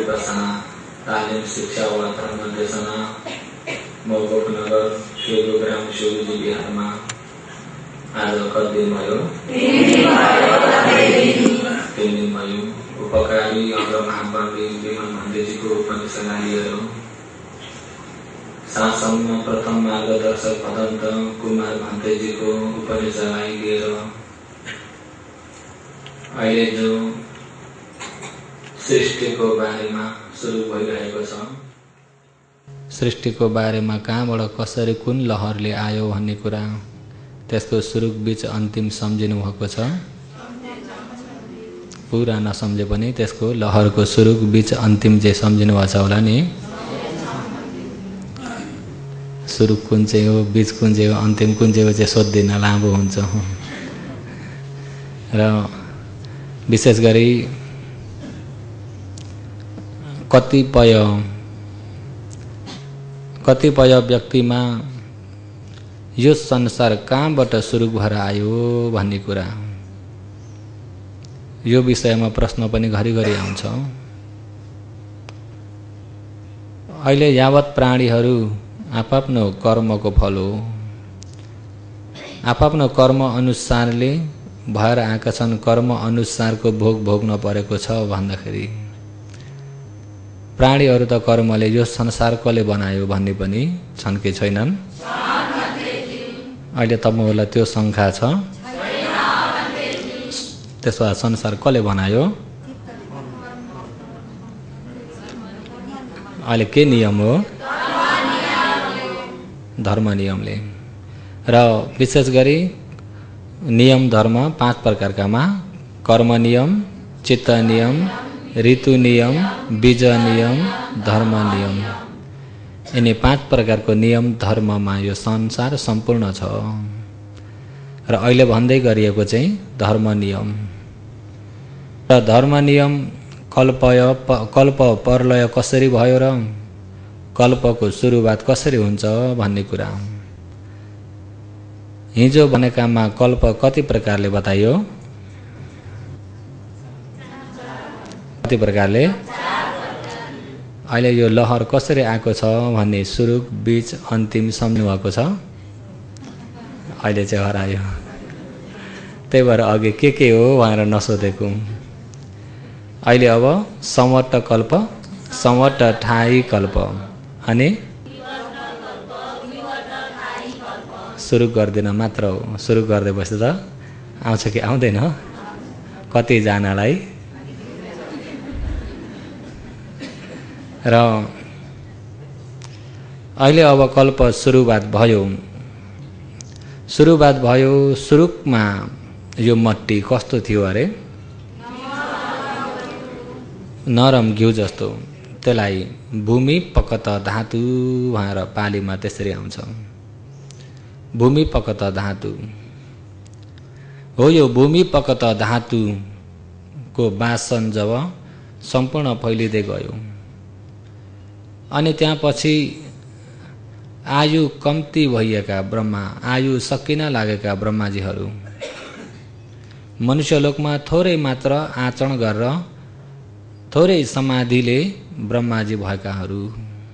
विपसना तालिम शिक्षा वा धर्म निर्देशना मौगोकनगर केगोग्राम शिवजी बिहारमा आज कति भयो 3 दिन भयो। उपकारी अग्र महापण्डित विमल भान्तेजीको उपनिषदालीहरू शासनमा प्रथम मार्गदर्शक भदन्त कुमार भान्तेजीको उपनिषदलाई लिएर अहिले जो सृष्टिको बारेमा सुरु भइरहेको छ, सृष्टिको बारेमा कहाँबाट कसरी कुन लहरले आयो भन्ने कुरा त्यसको सुरु बीच अन्तिम सम्झिनु भएको छ। पुरा नसम्झे पनि त्यसको लहरको सुरु बीच अन्तिम चाहिँ सम्झिनु भएको छ होला नि। सुरु कुन चाहिँ हो, बीच कुन चाहिँ हो, अन्तिम कुन चाहिँ हो चाहिँ सोध्दिन, लामो हुन्छ। र विशेष गरी कतिपय व्यक्तिमा यो संसार कहाँबाट सुरु भएर आयो भन्ने कुरा, यो विषयमा प्रश्न पनि घरिघरि आउँछ। अहिले यावत प्राणीहरू आफआफ्नो कर्मको फल हो, आफआफ्नो कर्म अनुसारले भएर आएका छन्। कर्म अनुसारको भोग भोग्न परेको छ भन्दाखेरि प्राणीहरू त कर्मले यो संसार कसले बनायो भन्ने पनि छन् कि छैनन्? अहिले तपाईँहरूलाई त्यो शङ्का छ? त्यसो भए संसार कसले बनायो? अहिले के नियम हो? धर्म नियमले। र विशेष गरी नियम धर्म 5 प्रकारकामा कर्म नियम, चित्त नियम, ऋतु नियम, बीज नियम, धर्म नियम। यिनी 5 प्रकारको नियम धर्ममा यो संसार सम्पूर्ण छ। र अहिले भन्दै गरिएको चाहिँ धर्म नियम। र धर्म नियम कल्प प्रलय कसरी भयो र कल्पको सुरुवात कसरी हुन्छ भन्ने कुरा। हिजो भनेकामा कल्प कति प्रकारले बताइयो? कति प्रकारले? अहिले यो लहर कसरी आएको छ भन्ने सुरु बीच अन्तिम सम्झिनु भएको छ। अहिले चाहिँ हरायो। त्यही भएर अघि के हो भनेर नसोधेको। अहिले अब समट्ट कल्प, समट्ट ठाई कल्प अनि सुरु गर्दिन मात्र हो। सुरु गर्दै बस्दा त आउँछ कि आउँदैन? कतिजनालाई। र अहिले अब कल्प सुरुवात भयो। सुरुमा यो मट्टी कस्तो थियो अरे? नरम घिउ जस्तो। त्यसलाई भूमि पकत धातु भनेर पालीमा त्यसरी आउँछ। भूमि पकत धातु हो। यो भूमि पकत धातुको वासन जब सम्पूर्ण फैलिँदै गयो अनि त्यहाँ पछि आयु कम्ती भइएका ब्रह्मा, आयु सकिन लागेका ब्रह्माजीहरू मनुष्यलोकमा थोरै मात्र आचरण गरेर थोरै समाधिले ब्रह्माजी भएकाहरू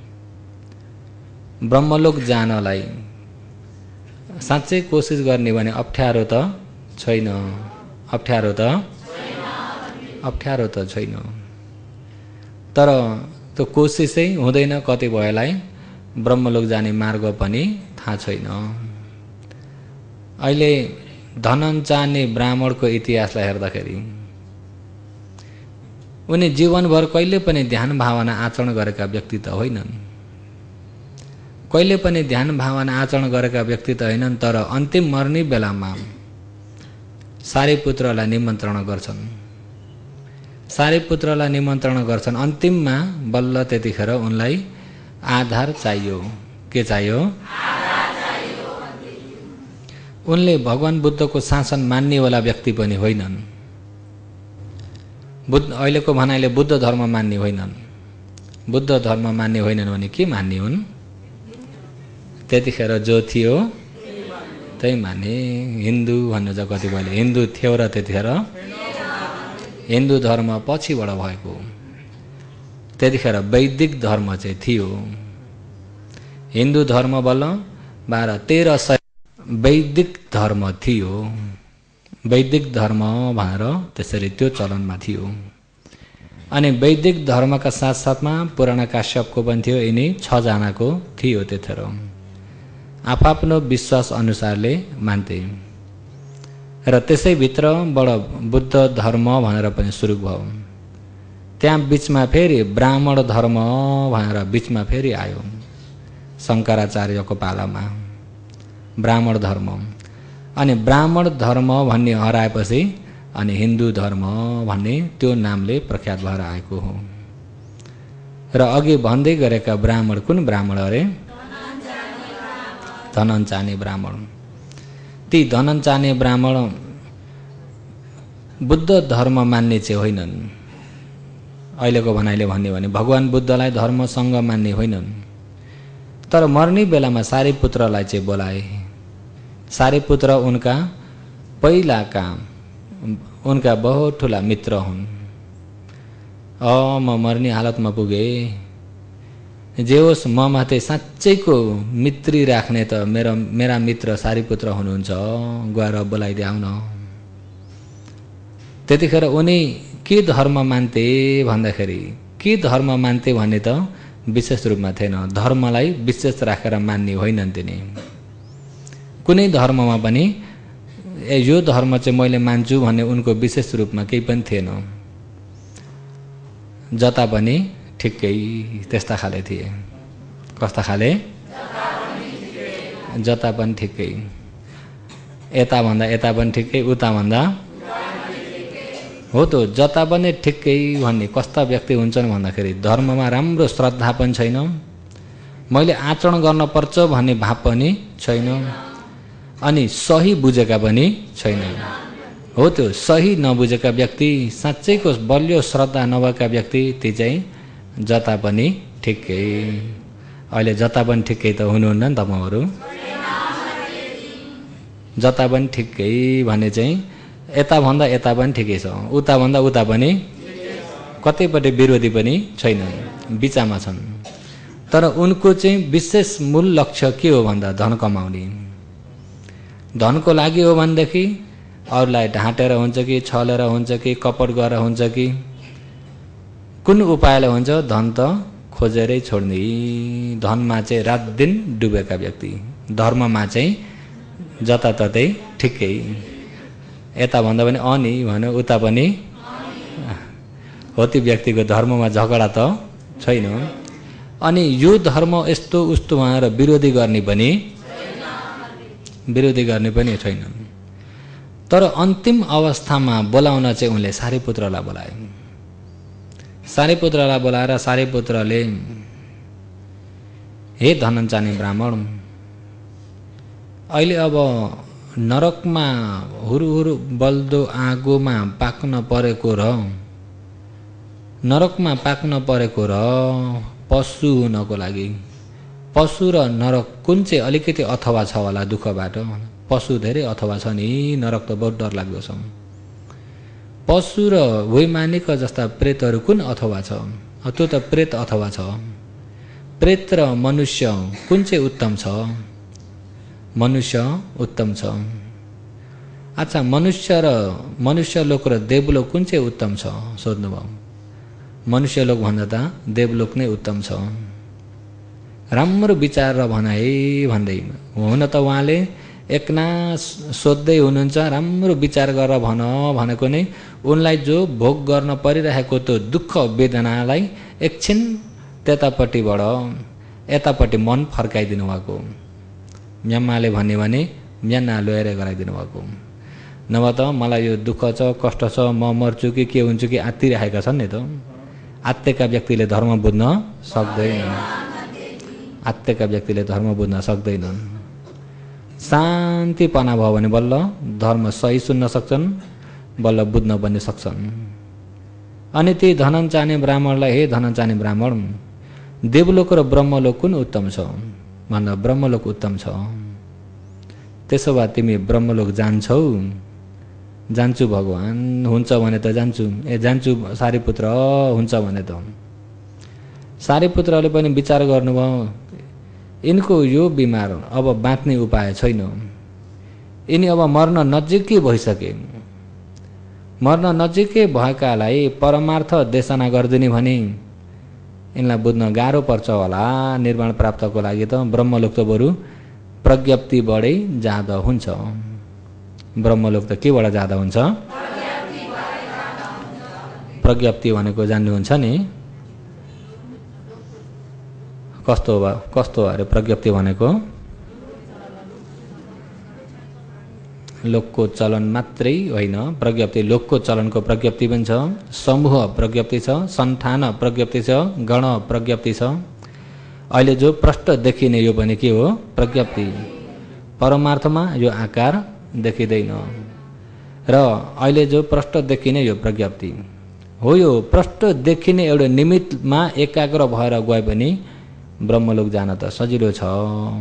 ब्रह्मलोक जानलाई साँच्चै कोसिस गर्ने भने अप्ठ्यारो त छैन। अप्ठ्यारो त छैन। तर त्यो कोसिसै हुँदैन। कतिपयलाई ब्रह्मलोक जाने मार्ग पनि थाहा छैन। अहिले धनञ्चाने ब्राह्मणको इतिहासलाई हेर्दाखेरि उनी जीवनभर कहिले पनि ध्यान भावना आचरण गरेका व्यक्ति त होइनन्। कहिले पनि ध्यान भावना आचरण गरेका व्यक्ति त होइनन्। तर अन्तिम मर्ने बेलामा सारीपुत्रलाई निमन्त्रण गर्छन्। सारीपुत्रलाई निमन्त्रण गर्छन्। अन्तिममा बल्ल त्यतिखेर उनलाई आधार चाहियो। के चाहियो? उनले भगवान बुद्धको शासन मान्नेवाला व्यक्ति पनि होइनन्। अहिलेको भनाइले बुद्ध धर्म मान्ने होइनन्। बुद्ध धर्म मान्ने होइनन् भने के मान्ने हुन्? त्यतिखेर जो थियो त्यही माने। हिन्दू भन्नु छ कतिपयले। हिन्दू थियो र त्यतिखेर हिन्दू धर्म पछिबाट भएको। त्यतिखेर वैदिक धर्म चाहिँ थियो। हिन्दू धर्म बल्ल 1200-1300 वैदिक धर्म थियो। वैदिक धर्म भनेर त्यसरी त्यो चलनमा थियो। अनि वैदिक धर्मका साथसाथमा पुराण काश्यपको पनि थियो। यिनी 6 जनाको थियो त्यतिखेर। आफआफ्नो विश्वास अनुसारले मान्थे र त्यसैभित्रबाट बुद्ध धर्म भनेर पनि सुरु भयो। त्यहाँ बिचमा फेरि ब्राह्मण धर्म भनेर बिचमा फेरि आयो शङ्कराचार्यको पालामा ब्राह्मण धर्म। अनि ब्राह्मण धर्म भन्ने हराएपछि अनि हिन्दू धर्म भन्ने त्यो नामले प्रख्यात भएर आएको हो। र अघि भन्दै गरेका ब्राह्मण कुन ब्राह्मण अरे? धनञ्चाने ब्राह्मण। ती धनञ्चाने ब्राह्मण बुद्ध धर्म मान्ने चाहिँ होइनन्। अहिलेको भनाइले भन्ने भने भगवान बुद्धलाई धर्मसँग मान्ने होइनन्। तर मर्ने बेलामा सारीपुत्रलाई चाहिँ बोलाए। सारीपुत्र उनका पहिलाका उनका बहुत ठुला मित्र हुन्। म मर्ने हालतमा पुगे, जे होस् म माथि साँच्चैको मित्री राख्ने त मेरा मित्र सारीपुत्र हुनुहुन्छ, गएर बोलाइदिए आउन। त्यतिखेर उनी के धर्म मान्थे भन्दाखेरि के धर्म मान्थे भन्ने त विशेष रूपमा थिएन। धर्मलाई विशेष राखेर मान्ने होइनन् तिनी। कुनै धर्ममा पनि यो धर्म चाहिँ मैले मान्छु भन्ने उनको विशेष रूपमा केही पनि थिएन। जता पनि ठिक्कै त्यस्ता खाले थिए। कस्ता खाले? जता पनि ठिक्कै, यता भन्दा यता पनि ठिक्कै, उता भन्दा हो त जता पनि ठिक्कै भन्ने कस्ता व्यक्ति हुन्छन् भन्दाखेरि धर्ममा राम्रो श्रद्धा पनि छैन, मैले आचरण गर्न पर्छ भन्ने भाव पनि छैन, अनि सही बुझेका पनि छैन। हो त्यो सही नबुझेका व्यक्ति, साँच्चैको बलियो श्रद्धा नभएका व्यक्ति ती चाहिँ जता पनि ठिक्कै। अहिले जता पनि ठिक्कै त हुनुहुन्न नि तपाईहरु। जता पनि ठिक्कै भन्ने चाहिँ यता भन्दा यता पनि ठिकै छ, उता भन्दा उता पनि, कतैपट्टि विरोधी पनि छैनन्, बिचमा छन्। तर उनको चाहिँ विशेष मूल लक्ष्य के हो भन्दा धन कमाउने। धनको लागि हो भनेदेखि अरूलाई ढाँटेर हुन्छ कि छलेर हुन्छ कि कपट गरेर हुन्छ कि कुन उपायले हुन्छ, धन त खोजेरै छोड्ने। धनमा चाहिँ रात दिन डुबेका व्यक्ति, धर्ममा चाहिँ जताततै ठिकै। यता भन्दा पनि अनि भन्यो, उता पनि हो, त्यो व्यक्तिको धर्ममा झगडा त छैन। अनि यो धर्म यस्तो उस्तो भनेर विरोधी गर्ने पनि छैन। तर अन्तिम अवस्थामा बोलाउन चाहिँ उनले सारीपुत्रलाई बोलाए। सारीपुत्रलाई बोलाएर सारीपुत्रले, हे धनञ्चाने ब्राह्मण, अहिले अब नरकमा हुरुहुरु बल्दो आगोमा पाक्न परेको र नरकमा पाक्न परेको र पशु हुनको लागि, पशु र नरक कुन चाहिँ अलिकति अथवा छ होला दुःखबाट? पशु धेरै अथवा छ नि, नरक त बहुत डर लाग्दो छ। पशु र वैमानिक जस्ता प्रेतहरू कुन अथवा छ? त्यो त प्रेत अथवा छ। प्रेत र मनुष्य कुन चाहिँ उत्तम छ? मनुष्य उत्तम छ। अच्छा, मनुष्य लोक र देवलोक कुन चाहिँ उत्तम छ सोध्नुभयो? मनुष्य लोक भन्दा त देवलोक नै उत्तम छ। राम्रो विचार र भनाइ भन्दै हुन त उहाँले एकनास सोध्दै हुनुहुन्छ, राम्रो विचार गरेर भन भनेको नै उनलाई जो भोग गर्न परिरहेको त्यो दुःख वेदनालाई एकछिन त्यतापट्टिबाट यतापट्टि मन फर्काइदिनु भएको। म्यामाले भन्ने भने म्याना लोएर गराइदिनु भएको। नभए त मलाई यो दुःख छ, कष्ट छ, म मर्छु कि के हुन्छु कि आत्तिरहेका छन् नि त। आत्तेका व्यक्तिले धर्म बुझ्न सक्दैनन्। आत्तेका व्यक्तिले धर्म बुझ्न सक्दैनन्। शान्तिपना भयो भने बल्ल धर्म सही सुन्न सक्छन्, बल्ल बुझ्न पनि सक्छन्। अनि ती धनञ्चाने ब्राह्मणलाई, हे धनञ्चाने ब्राह्मण, देवलोक र ब्रह्मलोक कुन उत्तम छ भन्दा ब्रह्मलोक उत्तम छ। त्यसो भए तिमी ब्रह्मलोक जान्छौ? जान्छु भगवान, हुन्छ भने त जान्छु। जान्छु सारीपुत्र, हुन्छ भने त। सारीपुत्रले पनि विचार गर्नुभयो यिनको यो बिमार अब बाँच्ने उपाय छैन, यिनी अब मर्न नजिकै भइसके। मर्न नजिकै भएकालाई परमार्थ देशना गरिदिने भने यिनलाई बुझ्न गाह्रो पर्छ होला। निर्वाण प्राप्तको लागि त ब्रह्मलोक त बरु प्रज्ञप्तिबाटै जाँदा हुन्छ। ब्रह्मलोक त केबाट जाँदा हुन्छ? प्रज्ञप्ति भनेको जान्नुहुन्छ नि? कस्तो अरे प्रज्ञप्ति भनेको? लोकको चलन मात्रै होइन, प्रज्ञप्ति लोकको चलनको प्रज्ञप्ति पनि छ, समूह प्रज्ञप्ति छ, सन्तान प्रज्ञप्ति छ, गण प्रज्ञप्ति छ। अहिले जो प्रष्ट देखिने यो पनि के हो? प्रज्ञप्ति। परमार्थमा यो आकार देखिँदैन र अहिले जो प्रष्ट देखिने यो प्रज्ञप्ति हो। यो प्रष्ट देखिने एउटा निमित्तमा एकाग्र भएर गए पनि ब्रह्मलोक जान त सजिलो छ।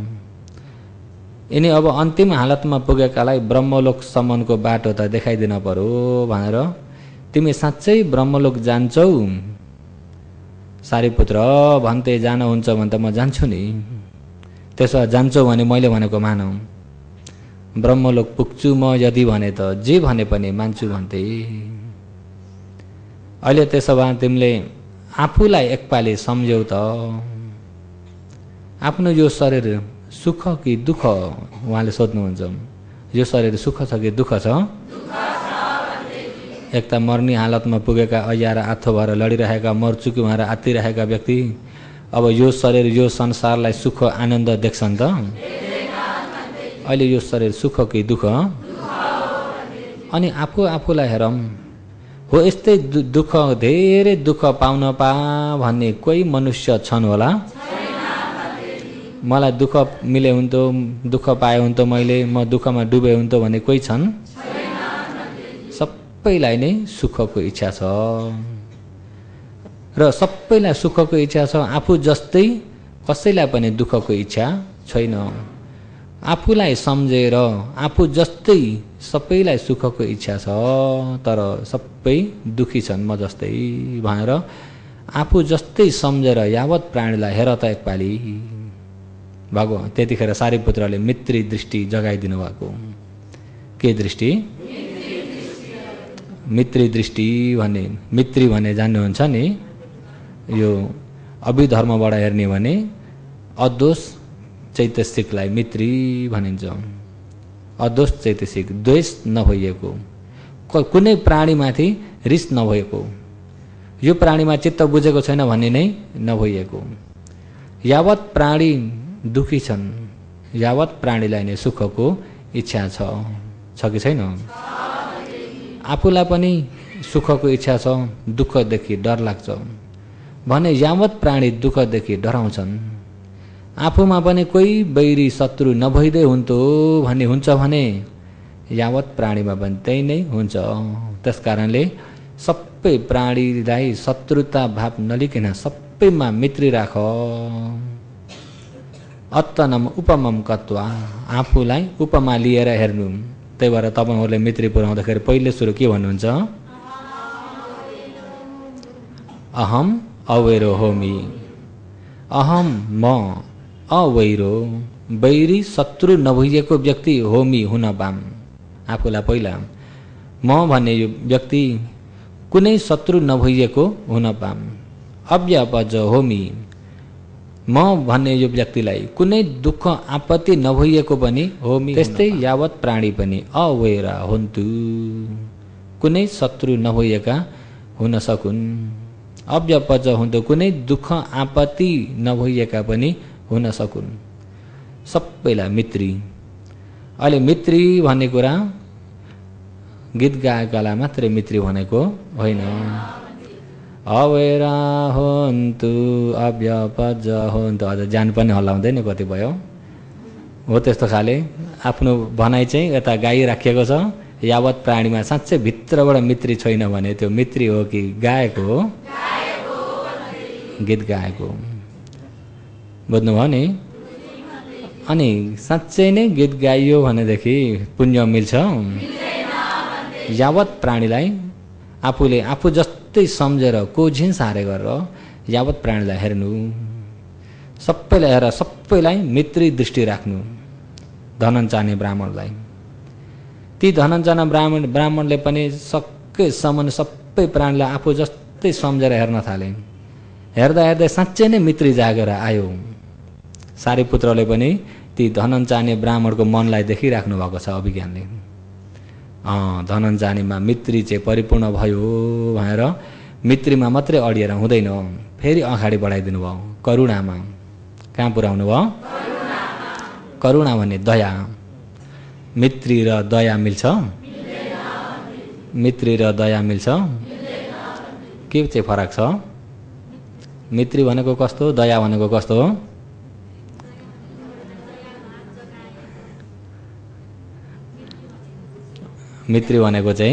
यिनी अब अन्तिम हालतमा पुगेकालाई ब्रह्मलोकसम्मको बाटो त देखाइदिन पर्यो भनेर तिमी साँच्चै ब्रह्मलोक जान्छौ सारीपुत्र भन्ते जानुहुन्छ भने त म जान्छु नि। त्यसो जान्छौ भने मैले भनेको मानौ। ब्रह्मलोक पुग्छु म यदि भने त जे भने पनि मान्छु भन्थे। अहिले त्यसो भए तिमीले आफूलाई एकपाली सम्झ्यौ त आफ्नो यो शरीर सुख कि दुःख? उहाँले सोध्नुहुन्छ यो शरीर सुख छ कि दुःख छ? एक त मर्ने हालतमा पुगेका अयार आथो भएर लडिरहेका, मर्छु कि भनेर आत्तिरहेका व्यक्ति अब यो शरीर यो संसारलाई सुख आनन्द देख्छन् त? अहिले यो शरीर सुख कि दुःख? अनि आफूलाई हेरौँ। हो यस्तै दुःख, धेरै दुःख पाउन भन्ने कोही मनुष्य छन् होला? मलाई दुःख मिले हुन्थ्यो, दुःख पाए हुन्थ्यो, म दुःखमा डुबे हुन्थ्यो भन्ने कोही छन्? सबैलाई नै सुखको इच्छा छ र सबैलाई सुखको इच्छा छ। आफू जस्तै कसैलाई पनि दुःखको इच्छा छैन। आफूलाई सम्झेर आफू जस्तै सबैलाई सुखको इच्छा छ, तर सबै दुखी छन् म जस्तै भनेर आफू जस्तै सम्झेर यावत प्राणीलाई हेर त एकपाली। भगवान त्यतिखेर सारीपुत्रले मित्री दृष्टि जगाइदिनु भएको। के दृष्टि? मित्री दृष्टि भन्ने, मित्री भन्ने जान्नुहुन्छ नि? यो अभिधर्मबाट हेर्ने भने अदोष चैतसिकलाई मित्री भनिन्छ। अदोष चैतसिक, द्वेष नभइएको, कुनै प्राणीमाथि रिस नभएको, यो प्राणीमा चित्त बुझेको छैन भन्ने नै नभइएको। यावत प्राणी दुखी छन् यावत प्राणीलाई नै सुखको इच्छा छ कि छैन? आफूलाई पनि सुखको इच्छा छ, दुःखदेखि डर लाग्छ भने यावत प्राणी दुःखदेखि डराउँछन्। आफूमा पनि कोही बैरी शत्रु नभइदै हुन्थ्यो भन्ने हुन्छ भने यावत प्राणीमा पनि त्यही नै हुन्छ। त्यसकारणले सबै प्राणीलाई शत्रुता भाव नलिकन सबैमा मित्री राख। अत्तनम उपमम कत्वा, आफूलाई उपमा लिएर हेर्नु। त्यही भएर तपाईहरुले मित्री पुर्याउँदाखेरि पहिले सुरु के भन्नुहुन्छ? अहम अवैरो होमी। अहम म अवैरो, बैरी शत्रु नभइएको व्यक्ति होमी हुन पाम। आफूलाई पहिला म भन्ने यो व्यक्ति कुनै शत्रु नभइएको हुन पाम। अव्यपज होमी, म भन्ने यो व्यक्तिलाई कुनै दुःख आपत्ति नभइएको पनि होमी। त्यस्तै यावत प्राणी पनि अवैरा हुन्तु, कुनै शत्रु नभइएका हुन सकुन्। अव्यपज हुन्तु, कुनै दुःख आपत्ति नभइएका पनि हुन सकुन्। सबैलाई मित्री। अहिले मित्री भन्ने कुरा गीत गाएकालाई मात्रै मित्री भनेको होइन। अवैरा हुन्तु अव्यपज हुन्तु, अझ ज्यान पनि हल्लाउँदैन कति भयो हो। त्यस्तो खाले आफ्नो भनाइ चाहिँ यता गाइराखिएको छ। यावत प्राणीमा साँच्चै भित्रबाट मित्री छैन भने त्यो मित्री हो कि गाएको हो? गीत गाएको। बुझ्नुभयो नि? अनि साँच्चै नै गीत गाइयो भनेदेखि पुण्य मिल्छ? यावत प्राणीलाई आफूले आफू जस्तै सम्झेर कोझिन सारे गरेर यावत प्राणीलाई हेर्नु, सबैलाई हेर, सबैलाई मित्री दृष्टि राख्नु। धनञ्चाने ब्राह्मणलाई, ती धनञ्चाने ब्राह्मणले पनि सकेसम्म सबै प्राणीलाई आफू जस्तै सम्झेर हेर्न थाले। हेर्दा हेर्दै साँच्चै नै मित्री जागेर आयो। सारीपुत्रले पनि ती धनञ्चाने ब्राह्मणको मनलाई देखिराख्नु भएको छ अभिज्ञानले। धनञ्चानेमा मित्री चाहिँ परिपूर्ण भयो भनेर मित्रीमा मात्रै अडिएर हुँदैन, फेरि अगाडि बढाइदिनु भयो करुणामा। कहाँ पुर्याउनु भयो? करुणा भन्ने दया। मित्री र दया मिल्छ? मित्री र दया मिल्छ? के चाहिँ फरक छ? मित्री भनेको कस्तो, दया भनेको कस्तो हो? मित्री भनेको चाहिँ,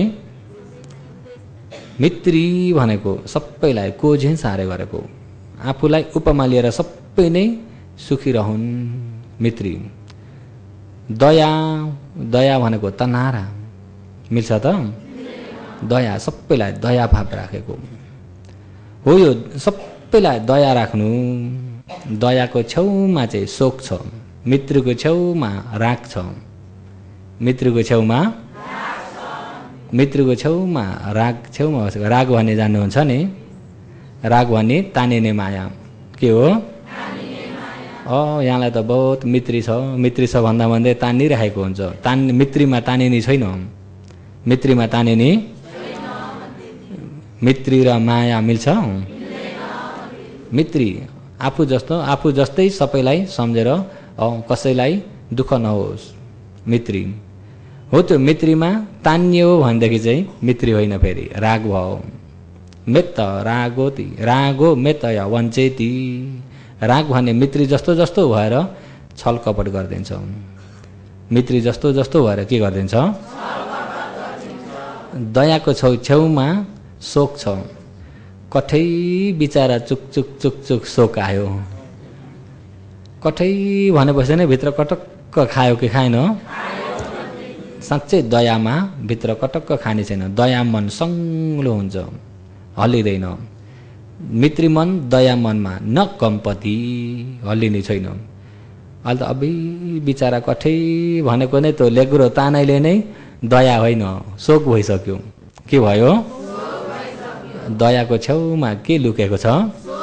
मित्री भनेको सबैलाई कोझेन सारे गरेको, आफूलाई उपमा लिएर सबै नै सुखी रहन् मित्री। दया, दया भनेको तनारा मिल्छ त? दया सबैलाई दया भाव राखेको हो। यो सबैलाई दया राख्नु, दयाको छेउमा चाहिँ शोक छ, मित्रको छेउमा राग छ। मित्रको छेउमा, मित्रको छेउमा राग, छेउमा राग भन्ने जान्नुहुन्छ नि? राग भन्ने तानिने माया के हो? यहाँलाई त बहुत मित्री छ, मित्री छ भन्दा भन्दै तानिरहेको हुन्छ। मित्रीमा तानिने छैन, मित्रीमा तानिने। मित्री र माया मिल्छ? मित्री आफू जस्तै सबैलाई सम्झेर कसैलाई दुःख नहोस्, मित्री हो। त्यो मित्रीमा तानियो भनेदेखि चाहिँ मित्री होइन, फेरि राग भयो। मेत रागोति रागो मेतय वञ्चेति। राग भन्ने मित्री जस्तो जस्तो भएर छल कपट गरिदिन्छ। मित्री जस्तो जस्तो भएर के गरिदिन्छ? दयाको छेउमा शोक छ, कठै बिचारा चुक चुक चुक चुक शोक आयो। कठै भनेपछि नै भित्र कटक्क खायो कि खाएन? साँच्चै दयामा भित्र कटक्क खाने छैन। दया मन सङ्लो हुन्छ, हल्लिँदैन। मित्री मन दया मनमा न कम्पति, हल्लिने छैन। अहिले त अबि बिचारा कठै भनेको नै त्यो लेग्रो तानैले नै दया होइन, शोक भइसक्यो। के भयो? दयाको छेउमा के लुकेको छ?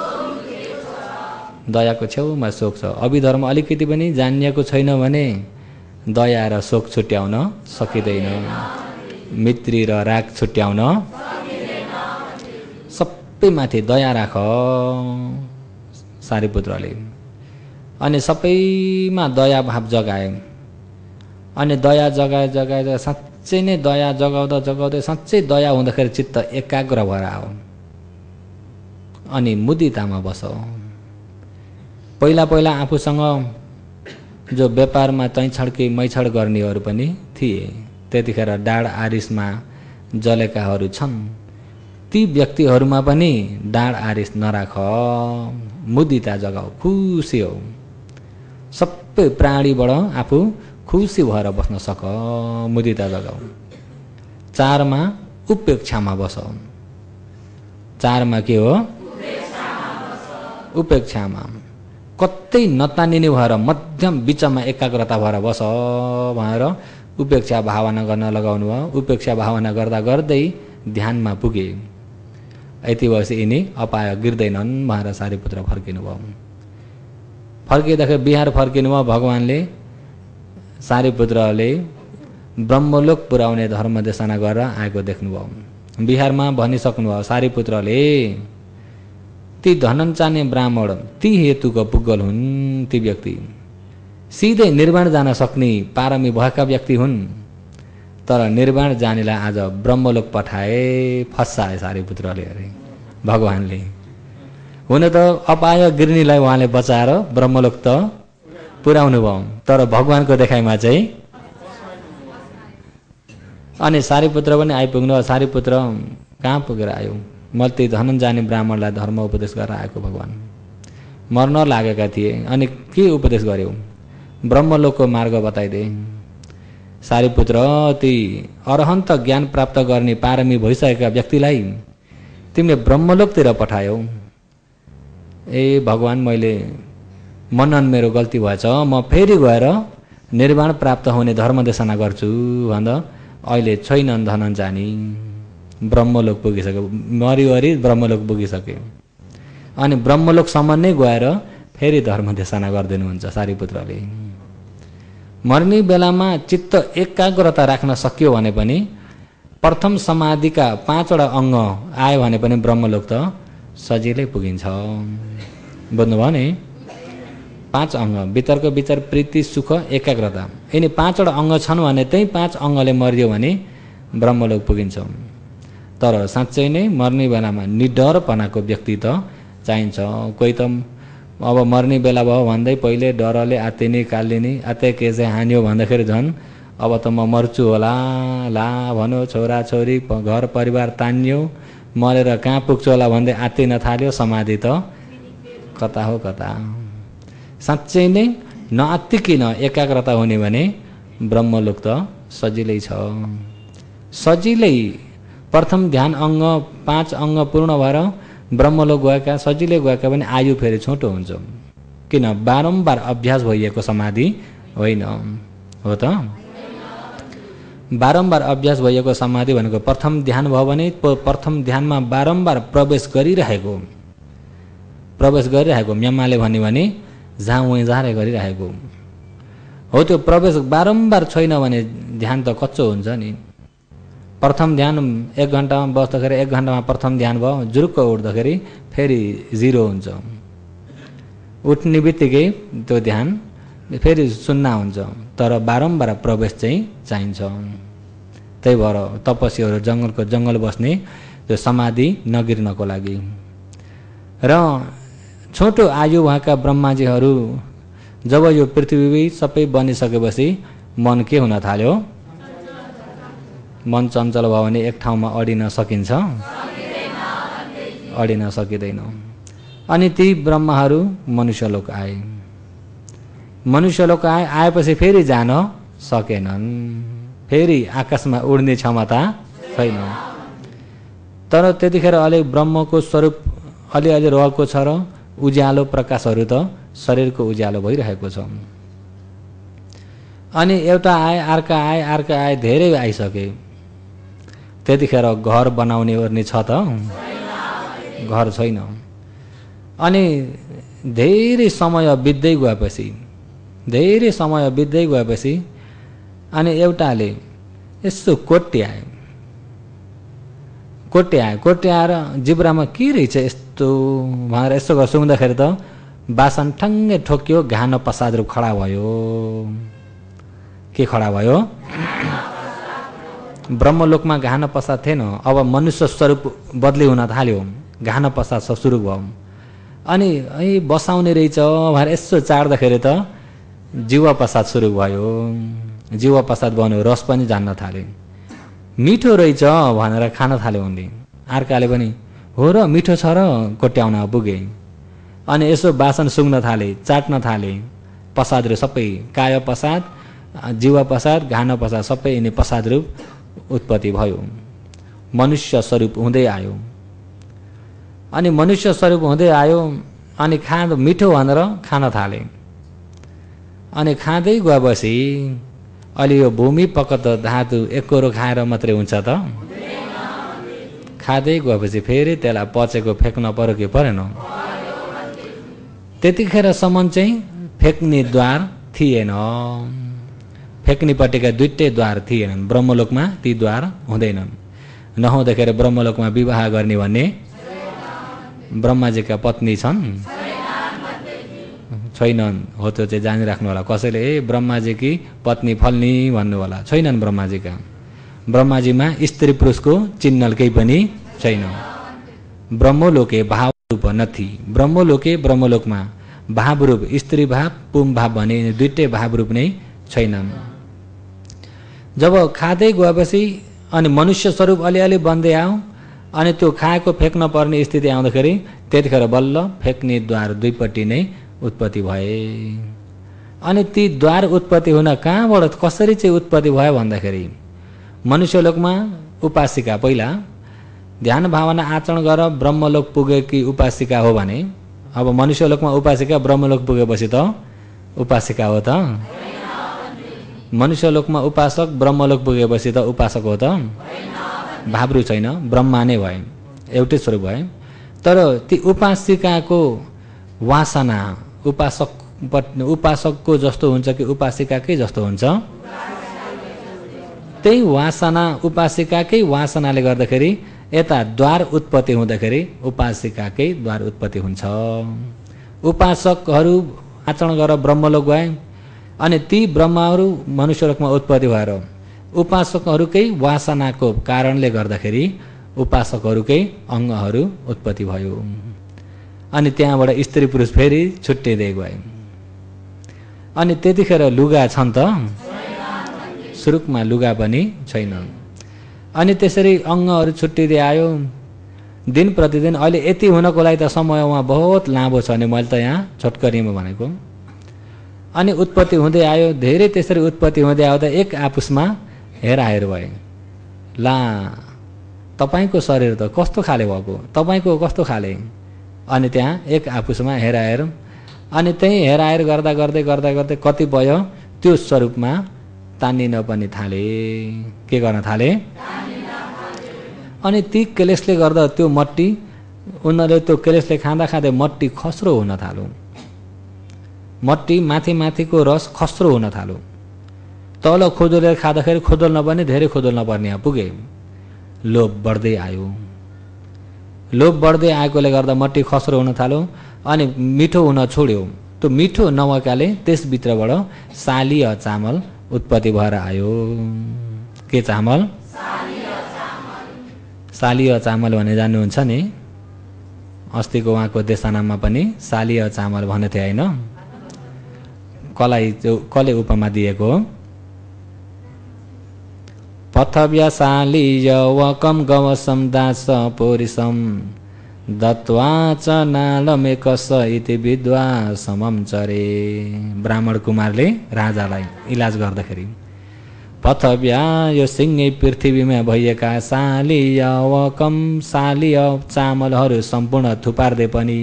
दयाको छेउमा शोक छ। अभिधर्म अलिकति पनि जानिएको छैन भने दया र शोक छुट्याउन सकिँदैन, मित्री र राग छुट्याउन। सबैमाथि दया राख सारीपुत्रले। अनि सबैमा दया भाव जगाए। अनि दया जगाए साँच्चै नै दया जगाउँदै साँच्चै दया हुँदाखेरि चित्त एकाग्र भएर आऊ। अनि मुदितामा बस। पहिला पहिला आफूसँग जो व्यापारमा तैछड्के मैछड गर्नेहरू पनि थिए, त्यतिखेर डाँड आरिसमा जलेकाहरू छन्। ती व्यक्तिहरूमा पनि डाँड आरिस नराख, मुदिता जगाऊ, खुसी हो। सबै प्राणीबाट आफू खुसी भएर बस्न सक, मुदिता जगाऊ। 4 मा उपेक्षामा बस। 4 मा के हो? उपेक्षामा। कतै नतानिने भएर मध्यम बिचमा एकाग्रता भएर बस भनेर उपेक्षा भावना गर्न लगाउनु भयो। उपेक्षा भावना गर्दा गर्दै ध्यानमा पुगे। यति भएपछि यिनी अपाय गिर्दैनन् भनेर सारीपुत्र फर्किनु भयो। फर्किँदाखेरि बिहार फर्किनु भयो। भगवानले सारीपुत्रले ब्रह्मलोक पुर्याउने धर्म देशना गरेर आएको देख्नुभयो। बिहारमा भनिसक्नुभयो सारीपुत्रले, ती धनञ्चाने ब्राह्मण ती हेतुको पुग्गल हुन्। ती व्यक्ति सिधै निर्वाण जान सक्ने पारमी भएका व्यक्ति हुन्। तर निर्वाण जानेलाई आज ब्रह्मलोक पठाए, फसाए सारीपुत्रले। अरे भगवानले हुन त अपाय गिर्नीलाई उहाँले बचाएर ब्रह्मलोक त पुर्याउनु भयो, तर भगवानको देखाइमा चाहिँ। अनि सारीपुत्र पनि आइपुग्नु। सारीपुत्र कहाँ पुगेर आयो? मैले ती धनञ्जाने ब्राह्मणलाई धर्म उपदेश गरेर आएको। भगवान मर्न लागेका थिए। अनि के उपदेश गर्यो? ब्रह्मलोकको मार्ग बताइदिए। सारीपुत्र, ती अरहन्त ज्ञान प्राप्त गर्ने पारमी भइसकेका व्यक्तिलाई तिमीले ब्रह्मलोकतिर पठायौ। ए भगवान मैले मनन मेरो गल्ती भएछ, म फेरि गएर निर्वाण प्राप्त हुने धर्म देशना गर्छु भन्दा अहिले छैनन् धनन जानी, ब्रह्मलोक पुगिसक्यो, मरिवरी ब्रह्मलोक पुगिसक्यो। अनि ब्रह्मलोकसम्म नै गएर फेरि धर्म देशना गरिदिनुहुन्छ सारीपुत्रले। मर्ने बेलामा चित्त एकाग्रता राख्न सक्यो भने पनि प्रथम समाधिका 5वटा अङ्ग आयो भने पनि ब्रह्मलोक त सजिलै पुगिन्छ। बुझ्नुभयो नि? 5 अङ्ग वितर्क विचार प्रीति सुख एकाग्रता, यिनी 5वटा अङ्ग छन् भने त्यही 5 अङ्गले मरियो भने ब्रह्मलोक पुगिन्छ। तर साँच्चै नै मर्ने बेलामा निडरपनाको व्यक्ति त चाहिन्छ। कोही त अब मर्ने बेला भयो भन्दै पहिले डरले आत्तिनी कालिनी आत्ते के चाहिँ हान्यो भन्दाखेरि झन् अब त म मर्छु होला ला भन्यो, छोराछोरी घर परिवार तान्यो, मरेर कहाँ पुग्छु होला भन्दै आत्तिन थाल्यो, समाधि त कता हो कता। साँच्चै नै नआत्तिकिन एकाग्रता हुने भने ब्रह्मलोक त सजिलै छ। सजिलै प्रथम ध्यान अङ्ग 5 अङ्ग पूर्ण भएर ब्रह्मलोक गएका सजिलै गएका पनि आयु फेरि छोटो हुन्छ। किन? बारम्बार अभ्यास भइएको समाधि होइन हो त। बारम्बार अभ्यास भइएको समाधि भनेको प्रथम ध्यान भयो भने प्रथम ध्यानमा बारम्बार प्रवेश गरिरहेको म्यामाले भन्यो भने जहाँ उहीँ जाँदै गरिरहेको हो। त्यो प्रवेश बारम्बार छैन भने ध्यान त कच्चो हुन्छ नि। प्रथम ध्यान 1 घन्टामा बस्दाखेरि 1 घन्टामा प्रथम ध्यान भयो, जुरुक्क उठ्दाखेरि फेरि 0 हुन्छ। उठ्ने बित्तिकै त्यो ध्यान फेरि सुन्न हुन्छ। तर बारम्बार प्रवेश चाहिँ चाहिन्छ। त्यही भएर तपस्वीहरू जङ्गल बस्ने त्यो समाधि नगिर्नको लागि। र छोटो आयु भएका ब्रह्माजीहरू जब यो पृथ्वी सबै बनिसकेपछि मन के हुन थाल्यो? मन चञ्चल भयो भने एक ठाउँमा अडिन सकिन्छ? अडिन सकिँदैन। अनि ती ब्रह्माहरू मनुष्यलोक आए। मनुष्यलोक आएपछि फेरि जान सकेनन्। फेरि आकाशमा उड्ने क्षमता छैन। तर त्यतिखेर अलि ब्रह्मको स्वरूप अलिअलि रहेको छ र उज्यालो प्रकाशहरू त शरीरको उज्यालो भइरहेको छ। अनि एउटा आए, अर्का आए, धेरै आइसके। त्यतिखेर घर बनाउने ओर्ने छ त? घर छैन। अनि धेरै समय बित्दै गएपछि अनि एउटाले यसो कोट्याएर जिब्रामा के रहेछ यस्तो भनेर यसो गरेर सुँग्दाखेरि त बासन ठङ्गै ठोक्यो, घानो पसाद रूप खडा भयो। के खडा भयो? ब्रह्मलोकमा घान पसाद थिएन, अब मनुष्य स्वरूप बदली हुन थाल्यो, घान पसाद सुरु भयो। अनि बसाउने रहेछ भनेर यसो चाड्दाखेरि त जीवा पसाद सुरु भयो। जीवा पसाद बन्यो, रस पनि जान्न थाल्यो। मिठो रहेछ भनेर खान थाल्यो उनले। अर्काले पनि हो र मिठो छ र कोट्याउन पुगे। अनि यसो बासन सुँग्न थाले, चाट्न थाले। पसादहरू सबै काय पसाद, जीवा पसाद, घान पसाद सबै यिनी पसाद रूप उत्पत्ति भयो। मनुष्य स्वरूप हुँदै आयो। अनि मनुष्य स्वरूप हुँदै आयो अनि मिठो भनेर खान थाले। अनि खाँदै गएपछि अलि यो भूमि पकत धातु एकोरो खाएर मात्रै हुन्छ त? खाँदै गएपछि फेरि त्यसलाई पचेको फेक्न पर्यो कि परेन? त्यतिखेरसम्म चाहिँ फेक्ने द्वार थिएन। फेक्नेपट्टिका 2टै द्वार थिएनन्। ब्रह्मलोकमा ती द्वार हुँदैनन्। नहुँदाखेरि ब्रह्मलोकमा विवाह गर्ने भन्ने ब्रह्माजीका पत्नी छन्? छैनन्। हो त्यो चाहिँ जानिराख्नु होला। कसैले ब्रह्माजीकी पत्नी फल्नी भन्नु होला। छैनन् ब्रह्माजीका। ब्रह्माजीमा स्त्री पुरुषको चिन्ह केही पनि छैन। ब्रह्मलोके भावरूप नथी। ब्रह्मलोकमा भावरूप स्त्री भाव पुम भाव भने 2टै भावरूप नै छैनन्। जब खाँदै गएपछि अनि मनुष्य स्वरूप अलिअलि बन्दै आयो। अनि त्यो खाएको फेक्न पर्ने स्थिति आउँदाखेरि त्यतिखेर बल्ल फेक्ने द्वार 2पट्टि नै उत्पत्ति भए। अनि ती द्वार उत्पत्ति हुन कहाँबाट कसरी चाहिँ उत्पत्ति भयो भन्दाखेरि मनुष्यलोकमा उपासिका पहिला ध्यान भावना आचरण गरेर ब्रह्मलोक पुगेकी उपासिका हो भने अब मनुष्यलोकमा उपासिका ब्रह्मलोक पुगेपछि त उपासिका हो त? मनुष्यलोकमा उपासक ब्रह्मलोक पुगेपछि त उपासक हो त? भाब्रु छैन, ब्रह्मा नै भए, एउटै स्वरूप भए। तर ती उपासिकाको वासना उपासकको जस्तो हुन्छ कि उपासिकाकै जस्तो हुन्छ? त्यही वासना उपासिकाकै वासनाले गर्दाखेरि यता द्वार उत्पत्ति हुँदाखेरि उपासिकाकै द्वार उत्पत्ति हुन्छ। उपासकहरू आचरण गरेर ब्रह्मलोक गए अनि ती ब्रह्माहरू मनुष्यलोकमा उत्पत्ति भएर उपासकहरूकै वासनाको कारणले गर्दाखेरि उपासकहरूकै अङ्गहरू उत्पत्ति भयो। अनि त्यहाँबाट स्त्री पुरुष फेरि छुट्टिँदै गए। अनि त्यतिखेर लुगा छन् त? सुरुकमा लुगा पनि छैन। अनि त्यसरी अङ्गहरू छुट्टिँदै आयो दिन प्रतिदिन। अहिले यति हुनको लागि त समय उहाँ बहुत लामो छ नि, मैले त यहाँ छोटकरीमा भनेको। अनि उत्पत्ति हुँदै आयो, धेरै त्यसरी उत्पत्ति हुँदै आउँदा एक आपसमा हेराहेर भए। ला तपाईँको शरीर त कस्तो खाले भएको, तपाईँको कस्तो खाले? अनि त्यहाँ एक आपसमा हेराहेर। अनि त्यही हेराहेर गर्दा गर्दै गर्दा गर्दै कति भयो, त्यो स्वरूपमा तानिन पनि थाले। के गर्न थाले? अनि ती क्लेशले गर्दा त्यो मट्टी उनीहरूले त्यो क्लेशले खाँदा खाँदै मट्टी खस्रो हुन थाल्यो। मट्टी माथि माथिको रस खस्रो हुन थाल्यो। तल खोदलेर खाँदाखेरि खोदल्न पनि धेरै खोदल्न पर्ने पुगे। लोभ बढ्दै आयो। लोभ बढ्दै आएकोले गर्दा मट्टी खस्रो हुन थाल्यो अनि मिठो हुन छोड्यो। त्यो मिठो नभएकाले त्यसभित्रबाट सालीय चामल उत्पत्ति भएर आयो। के चामल? सालीय चामल भने जान्नुहुन्छ नि? अस्तिको उहाँको देशनाममा पनि सालीय चामल भनेको थियो होइन? कलाई कले उपमा दिएको हो? पथव्य सालीय वकम गवसम दास पोरिसम दत्वा च नालमेकस इति विद्वा समम चरे। ब्राह्मण कुमारले राजालाई इलाज गर्दाखेरि पथव्या यो सिंहै पृथ्वीमा भइएका सालीय वकम सालीय चामलहरू सम्पूर्ण थुपार्दै पनि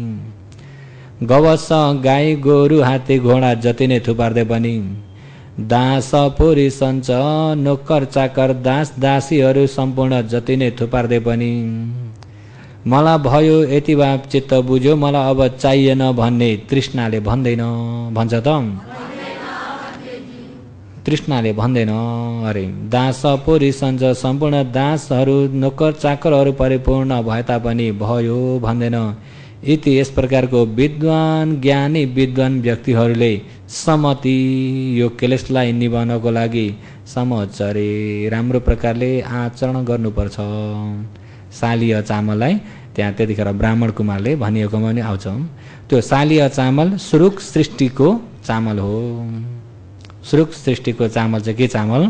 गवस गाई गोरु हात्ती घोडा जति नै थुपार्दै पनि दास पुरी सञ्च नोकर चाकर दास दासीहरू सम्पूर्ण जति नै थुपार्दै पनि मलाई भयो यति भए चित्त बुझ्यो, मलाई अब चाहिएन भन्ने तृष्णाले भन्दैन। भन्छ त? तृष्णाले भन्दैन। अरे दास पुरी सञ्च सम्पूर्ण दासहरू नोकर चाकरहरू परिपूर्ण भए तापनि भयो भन्दैन। इति यस प्रकारको विद्वान ज्ञानी विद्वान व्यक्तिहरूले समति यो क्लेशलाई निभाउनको लागि समचरे राम्रो प्रकारले आचरण गर्नुपर्छ। सालीय चामललाई त्यहाँ त्यतिखेर ब्राह्मण कुमारले भनिएकोमा पनि आउँछ। त्यो सालीय चामल सुरुक सृष्टिको चामल हो। सुरुक सृष्टिको चामल चाहिँ के चामल?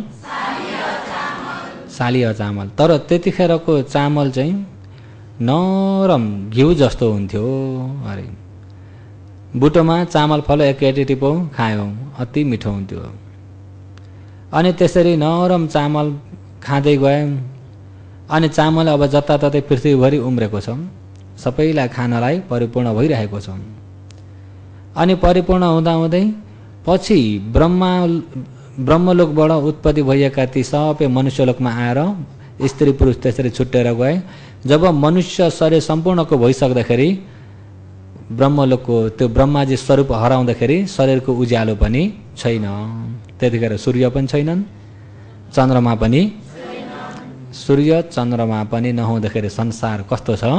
सालीय चामल। तर त्यतिखेरको चामल चाहिँ नरम घिउ जस्तो हुन्थ्यो। अरे बुटोमा चामल फल एकैटी टिपो खायो, अति मिठो हुन्थ्यो। अनि त्यसरी नरम चामल खाँदै गए। अनि चामल अब जताततै पृथ्वीभरि उम्रेको छ, सबैलाई खानलाई परिपूर्ण भइरहेको छ। अनि परिपूर्ण हुँदाहुँदै पछि ब्रह्मलोकबाट उत्पत्ति भइएका ती सबै मनुष्यलोकमा आएर स्त्री पुरुष त्यसरी छुट्टेर गए। जब मनुष्य शरीर सम्पूर्णको भइसक्दाखेरि ब्रह्मलोकको त्यो ब्रह्माजी स्वरूप हराउँदाखेरि शरीरको उज्यालो पनि छैन। त्यतिखेर सूर्य पनि छैनन्, चन्द्रमा पनि सूर्य चन्द्रमा पनि नहुँदाखेरि संसार कस्तो छ?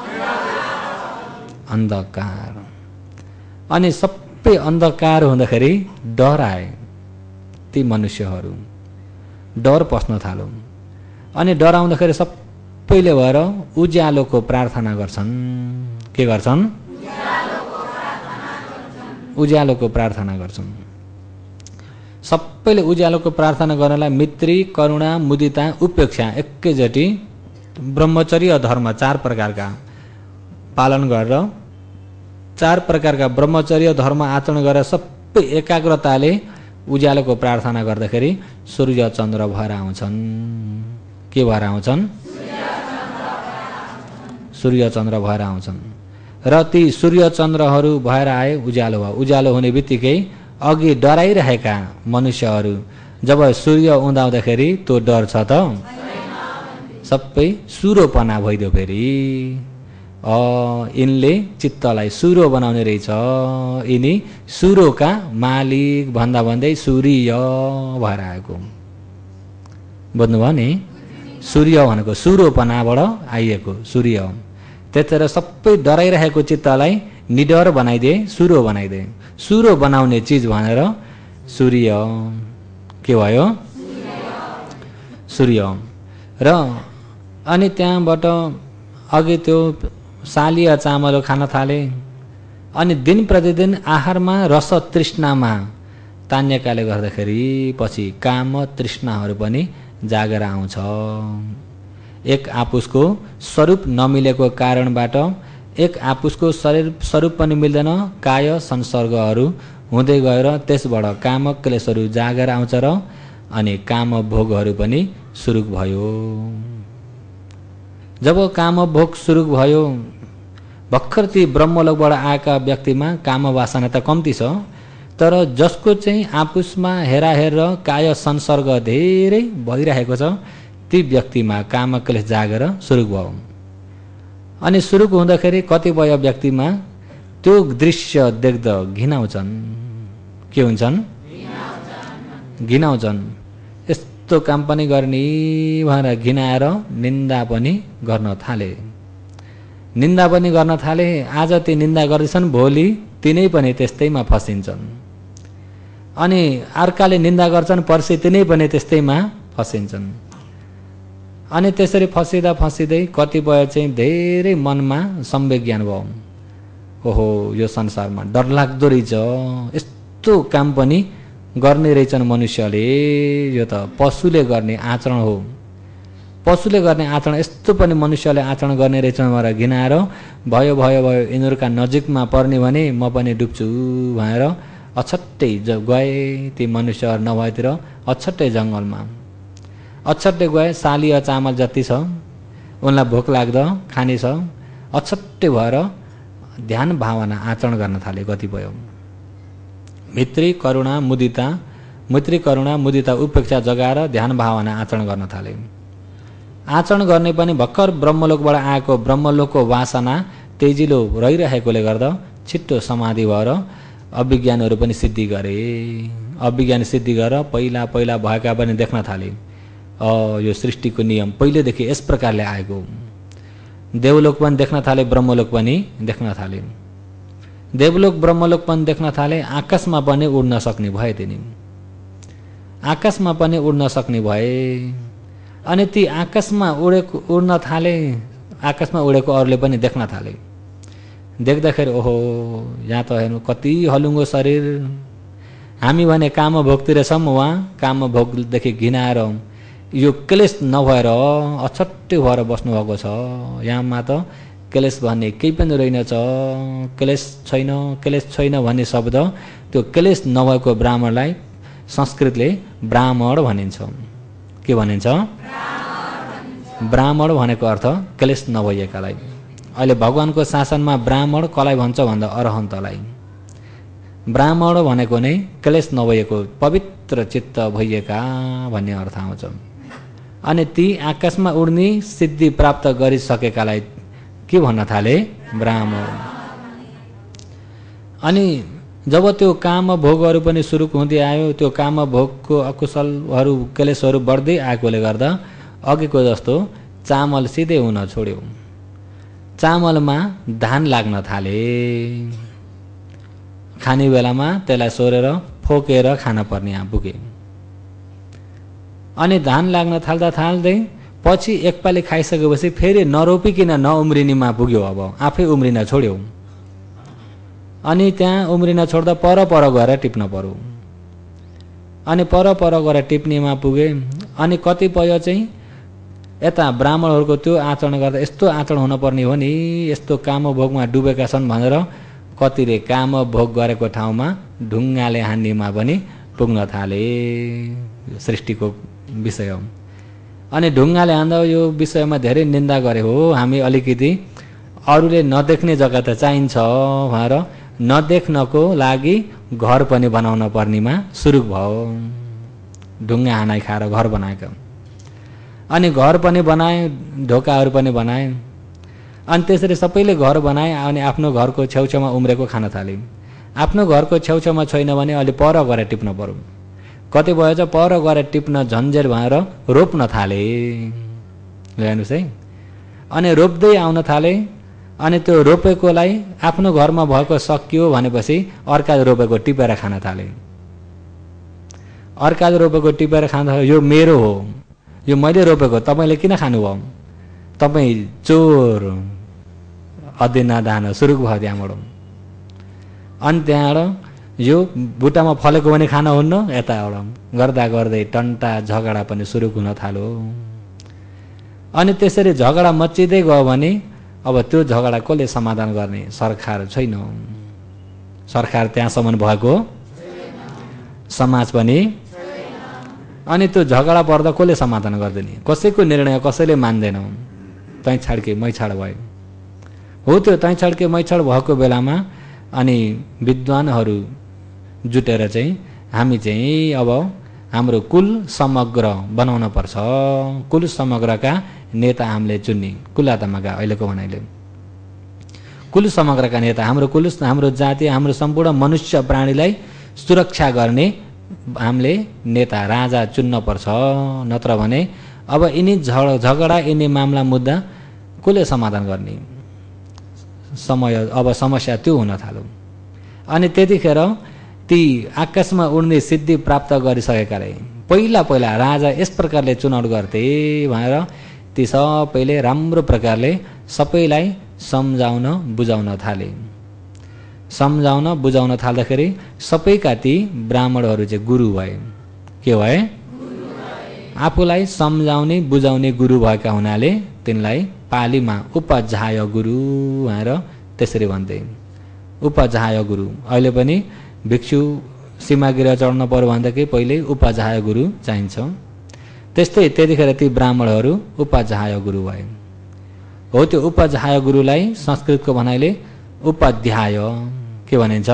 अन्धकार। अनि सबै अन्धकार हुँदाखेरि डर आए। ती मनुष्यहरू डर पस्न थाल्यो। अनि डर आउँदाखेरि सबैले भएर उज्यालोको प्रार्थना गर्छन्। के गर्छन्? उज्यालोको प्रार्थना गर्छन्। सबैले उज्यालोको प्रार्थना गर्नलाई मित्री करुणा मुदिता उपेक्षा एकैचोटि ब्रह्मचर्य धर्म 4 प्रकारका पालन गरेर 4 प्रकारका ब्रह्मचर्य धर्म आचरण गरेर सबै एकाग्रताले उज्यालोको प्रार्थना गर्दाखेरि सूर्य चन्द्र भएर आउँछन्। के भएर आउँछन्? सूर्य चन्द्र भएर आउँछन्। र ती सूर्य चन्द्रहरू भएर आए उज्यालो भयो। उज्यालो हुने बित्तिकै अघि डराइरहेका मनुष्यहरू जब सूर्य उदाउँदाखेरि त्यो डर छ त सबै सुरोपना भइदियो। फेरि यिनले चित्तलाई सुरो बनाउने रहेछ, यिनी सुरोका मालिक भन्दा भन्दै सूर्य भएर आएको। बुझ्नुभयो नि? सूर्य भनेको सुरोपनाबाट आइएको सूर्य। त्यतिखेर सबै डराइरहेको चित्तलाई निडर बनाइदिए, सुरो बनाइदिए। सुरो बनाउने चिज भनेर सूर्य के भयो? सूर्य। र अनि त्यहाँबाट अघि त्यो सालीय चामल खान थाले। अनि दिन प्रतिदिन आहारमा रस तृष्णामा तान्यकाले गर्दाखेरि पछि काम तृष्णाहरू पनि जागेर आउँछ। एक आपुसको स्वरूप नमिलेको कारणबाट एक आपुसको शरीर स्वरूप पनि मिल्दैन, काय संसर्गहरू हुँदै गएर त्यसबाट काम क्लेशहरू जागेर आउँछ र अनि काम भोगहरू पनि सुरु भयो। जब काम भोग सुरु भयो, भर्खर ती ब्रह्मलोकबाट आएका व्यक्तिमा काम वासना त कम्ती छ, तर जसको चाहिँ आपुसमा हेराहेर र काय संसर्ग धेरै भइरहेको छ ती व्यक्तिमा काम क्लेश जागेर सुरु भयो। अनि सुरु हुँदाखेरि कतिपय व्यक्तिमा त्यो दृश्य देख्दा घिनाउँछन्। के हुन्छन्? घिनाउँछन्। यस्तो काम पनि गर्ने भनेर घिनाएर निन्दा पनि गर्न थाले। निन्दा पनि गर्न थाले। आज ती निन्दा गर्दैछन्, भोलि तिनै पनि त्यस्तैमा फसिन्छन्। अनि अर्काले निन्दा गर्छन्, पर्सि तिनै पनि त्यस्तैमा फसिन्छन्। अनि त्यसरी फसिँदा फसिँदै कतिपय चाहिँ धेरै मनमा सम्वेक ज्ञान भयो। ओहो, यो संसारमा डरलाग्दो रहेछ, यस्तो काम पनि गर्ने रहेछन् मनुष्यले, यो त पशुले गर्ने आचरण हो। पशुले गर्ने आचरण यस्तो पनि मनुष्यले आचरण गर्ने रहेछन् भनेर घिनाएर भयो भयो भयो यिनीहरूका नजिकमा पर्ने भने म पनि डुब्छु भनेर अछट्टै गए। ती मनुष्यहरू नभएतिर अछट्टै जङ्गलमा अछट्टै गए। सालीय चामल जति छ उनलाई भोक लाग्दा खाने छ, अछट्टै भएर ध्यान भावना आचरण गर्न थाले। कतिपय मैत्री करुणा मुदिता उपेक्षा जगाएर ध्यान भावना आचरण गर्न थाले। आचरण गर्ने पनि भर्खर ब्रह्मलोकबाट आएको ब्रह्मलोकको वासना तेजिलो रहिरहेकोले गर्दा छिट्टो समाधि भएर अभिज्ञानहरू पनि सिद्धि गरे। अभिज्ञान सिद्धि गरेर पहिला पहिला भएका पनि देख्न थाले। यो सृष्टिको नियम पहिलेदेखि यस प्रकारले आएको। देवलोक पनि देख्न थाले, ब्रह्मलोक पनि देख्न थाले। देवलोक ब्रह्मलोक पनि देख्न थाले। आकाशमा पनि उड्न सक्ने भए तिनी। आकाशमा पनि उड्न सक्ने भए। अनि ती आकाशमा उड्न थाले। आकाशमा उडेको अरूले पनि देख्न थाले। देख्दाखेरि ओहो, यहाँ त हेर्नु कति हलुङ्गो शरीर। हामी भने काम भोगतिर छौँ, उहाँ काम भोगदेखि घिनाएर यो क्लेश नभएर अछट्टै भएर बस्नुभएको छ। यहाँमा त क्लेश भन्ने केही पनि रहेनछ। क्लेश छैन भन्ने शब्द, त्यो क्लेश नभएको ब्राह्मणलाई संस्कृतले ब्राह्मण भनिन्छ। के भनिन्छ? ब्राह्मण भनेको अर्थ क्लेश नभएकालाई। अहिले भगवानको शासनमा ब्राह्मण कसलाई भन्छ भन्दा अरहन्तलाई। ब्राह्मण भनेको नै क्लेश नभएको पवित्र चित्त भइएका भन्ने अर्थ आउँछ। अनि ती आकाशमा उड्ने सिद्धि प्राप्त गरिसकेकालाई के भन्न थाले? ब्राह्मण। अनि जब त्यो काम भोगहरू पनि सुरु हुँदै आयो, त्यो काम भोगको अकुशलहरू क्लेशहरू बढ्दै आएकोले गर्दा अघिको जस्तो चामल सिधै हुन छोड्यो। चामलमा धान लाग्न थाले। खाने बेलामा त्यसलाई सोरेर फोकेर खान पर्ने यहाँ पुगे। अनि धान लाग्न थाल्दै पछि एकपालि खाइसकेपछि फेरि नरोपिकन नउम्रिनेमा पुग्यो। अब आफै उम्रिन छोड्यो। अनि त्यहाँ उम्रिन छोड्दा पर गएर टिप्न पर्यो। अनि पर गएर टिप्नेमा पुगे। अनि कतिपय चाहिँ यता ब्राह्मणहरूको त्यो आचरण गर्दा यस्तो आचरण हुनुपर्ने हो नि, यस्तो काम भोगमा डुबेका छन् भनेर कतिले काम भोग गरेको ठाउँमा ढुङ्गाले हान्नेमा पनि पुग्न थाले। सृष्टिको विषय अनि ढुङ्गाले हान्दा यो विषयमा धेरै निन्दा गरे हो। हामी अलिकति अरूले नदेख्ने जग्गा त चाहिन्छ भनेर नदेख्नको लागि घर पनि बनाउन पर्नेमा सुरु भयो। ढुङ्गा हानाइ खाएर घर बनाएको। अनि घर पनि बनाए, ढोकाहरू पनि बनाए। अनि त्यसरी सबैले घर बनाए। अनि आफ्नो घरको छेउछेउमा उम्रेको खान थाले। आफ्नो घरको छेउछेउमा छैन भने अलि पर गएर टिप्न पर्यो। कति भयो चाहिँ पर गएर टिप्न झन्झेल भएर रोप्न थाले। हेर्नुहोस् है। अनि रोप्दै आउन थाले। अनि त्यो रोपेकोलाई आफ्नो घरमा भएको सकियो भनेपछि अर्काले रोपेको टिपेर खान थाले। अर्काले रोपेको टिपेर खान थाले। यो मेरो हो, यो मैले रोपेको, तपाईँले किन खानुभयो? तपाईँ चोर, अध्ययन दान सुरु भयो त्यहाँबाट। अनि त्यहाँबाट यो बुट्टामा फलेको पनि खान हुन्न, यताबाट गर्दा गर्दै टन्टा झगडा पनि सुरु हुन थाल्यो। अनि त्यसरी झगडा मच्चिँदै गयो भने अब त्यो झगडा कसले समाधान गर्ने? सरकार छैन। सरकार त्यहाँसम्म भएको, समाज पनि। अनि त्यो झगडा पर्दा कसले समाधान गर्दैन? कसैको निर्णय कसैले मान्दैन। तै छाड्के मै छाड भयो। हो त्यो तै छाड्के मै छाड भएको बेलामा अनि विद्वानहरू जुटेर चाहिँ हामी चाहिँ अब हाम्रो कुल समग्र बनाउन पर्छ। कुल समग्रका नेता हामीले चुन्ने। कुलातमाका अहिलेको भनाइले कुल समग्रका नेता, हाम्रो जाति, हाम्रो सम्पूर्ण मनुष्य प्राणीलाई सुरक्षा गर्ने हामीले नेता राजा चुन्न पर्छ। नत्र भने अब यिनी झगडा, यिनी मामला मुद्दा कसले समाधान गर्ने? अब समस्या त्यो हुन थाल्यो। अनि त्यतिखेर ती आकाशमा उड्ने सिद्धि प्राप्त गरिसकेकाले पहिला राजा यस प्रकारले चुनाव गर्थे भनेर ती सबैले राम्रो प्रकारले सबैलाई सम्झाउन बुझाउन थाले। सम्झाउन बुझाउन थाल्दाखेरि सबैका ती ब्राह्मणहरू चाहिँ गुरु भए। के भए? आफूलाई सम्झाउने बुझाउने गुरु भएका हुनाले तिनलाई पालीमा उपजाय गुरु भनेर त्यसरी भन्थे। उपजाय गुरु। अहिले पनि भिक्षु सीमागिर चढ्न पर्यो भनेदेखि पहिले उपजाय गुरु चाहिन्छ। त्यस्तै त्यतिखेर ती ब्राह्मणहरू उपजाय गुरु भए। हो त्यो उपजाय गुरुलाई संस्कृतको भनाइले उपाध्याय के भनिन्छ?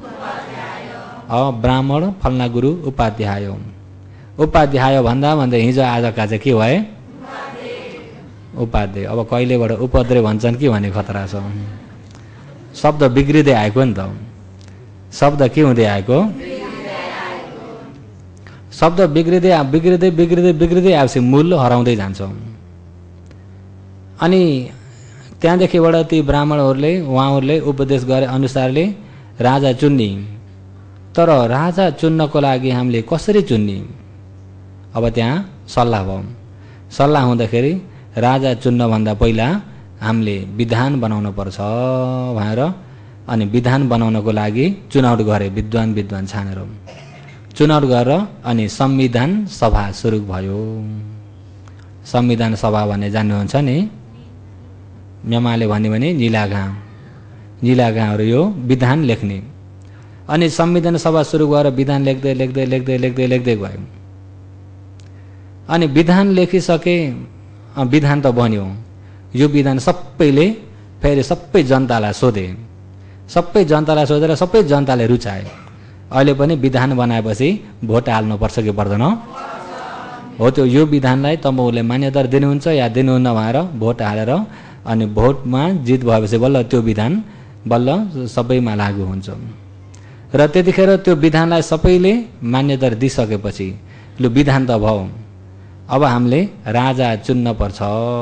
ब्राह्मण फल्ना गुरु उपाध्याय। उपाध्याय भन्दा हिजो आजका चाहिँ के भए? उपाध्याय। अब कहिलेबाट उपद्रे भन्छन् कि भन्ने खतरा छ। शब्द बिग्रिँदै आएको नि त। शब्द के हुँदै आएको? शब्द बिग्रिँदै आएपछि मूल्य हराउँदै जान्छ। अनि त्यहाँदेखिबाट ती ब्राह्मणहरूले उहाँहरूले उपदेश गरे अनुसारले राजा चुन्ने। तर राजा चुन्नको लागि हामीले कसरी चुन्ने? अब त्यहाँ सल्लाह भयो। सल्लाह हुँदाखेरि राजा चुन्नभन्दा पहिला हामीले विधान बनाउनु पर्छ भनेर अनि विधान बनाउनको लागि चुनाव गरे। विद्वान छानेर चुनाव गरेर अनि संविधान सभा सुरु भयो। संविधान सभा भन्ने जान्नुहुन्छ नि? म्यामाले भन्यो भने निलागाहरू यो विधान लेख्ने। अनि संविधान सभा सुरु गरेर विधान लेख्दै गयो। अनि विधान लेखिसके, विधान त बन्यो। यो विधान सबैले फेरि सबै जनतालाई सोधे। सबै जनतालाई सोधेर सबै जनताले रुचाए। अहिले पनि विधान बनाएपछि भोट हाल्नुपर्छ कि पर्दैन? हो त्यो यो विधानलाई तपाईँहरूले मान्यता दिनुहुन्छ या दिनुहुन्न भनेर भोट हालेर अनि भोटमा जित भएपछि बल्ल त्यो विधान बल्ल सबैमा लागू हुन्छ। र त्यतिखेर त्यो विधानलाई सबैले मान्यता दिइसकेपछि लु विधान त भयो, अब हामीले राजा चुन्न पर्छ।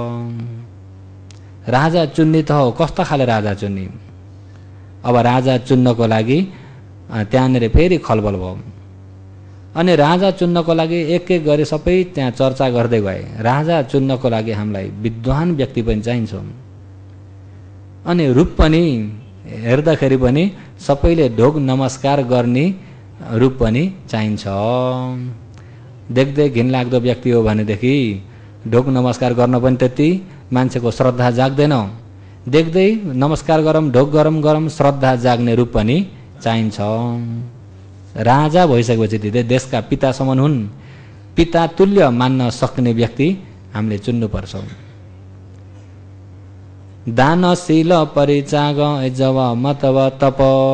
राजा चुन्ने त हो, कस्तो खाले राजा चुन्ने? अब राजा चुन्नको लागि त्यहाँनिर फेरि खलबल भयो। अनि राजा चुन्नको लागि एक गरी सबै त्यहाँ चर्चा गर्दै गए। राजा चुन्नको लागि हामीलाई विद्वान व्यक्ति पनि चाहिन्छ। अनि रूप पनि हेर्दाखेरि पनि सबैले ढोग नमस्कार गर्ने रूप पनि चाहिन्छ। देख्दै घिनलाग्दो व्यक्ति हो भनेदेखि ढोग नमस्कार गर्न पनि त्यति मान्छेको श्रद्धा जाग्दैन। देख्दै नमस्कार गरौँ, ढोग गरौँ, श्रद्धा जाग्ने रूप पनि चाहिन्छ। राजा भइसकेपछि देशका पिता समान हुन्, पिता तुल्य मान्न सक्ने व्यक्ति हामीले चुन्नुपर्छ। दानशील परिचाग जब मतव तप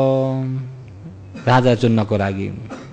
राजा चुन्नको लागि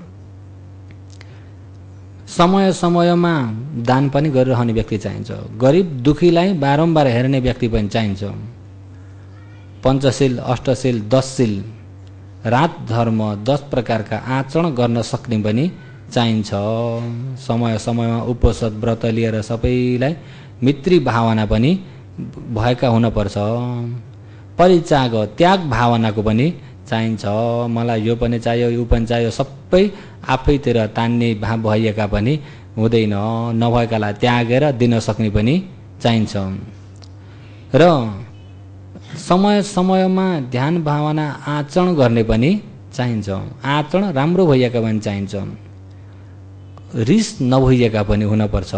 समय समयमा दान पनि गरिरहने व्यक्ति चाहिन्छ। गरिब दुखीलाई बारम्बार हेर्ने व्यक्ति पनि चाहिन्छ। पञ्चशील अष्टशील 10 शील रात धर्म 10 प्रकारका आचरण गर्न सक्ने पनि चाहिन्छ। समय समयमा उपवास व्रत लिएर सबैलाई मित्री भावना पनि भएका हुनुपर्छ। परित्याग त्याग भावनाको पनि चाहिन्छ। मलाई यो पनि चाहियो यो पनि चाहियो सबै आफैतिर तान्ने भाव भएका पनि हुँदैन। नभएकालाई त्यागेर दिन सक्ने पनि चाहिन्छ। र समय समयमा ध्यान भावना आचरण गर्ने पनि चाहिन्छ। आचरण राम्रो भइएका पनि चाहिन्छ। रिस नभइएका पनि हुनुपर्छ।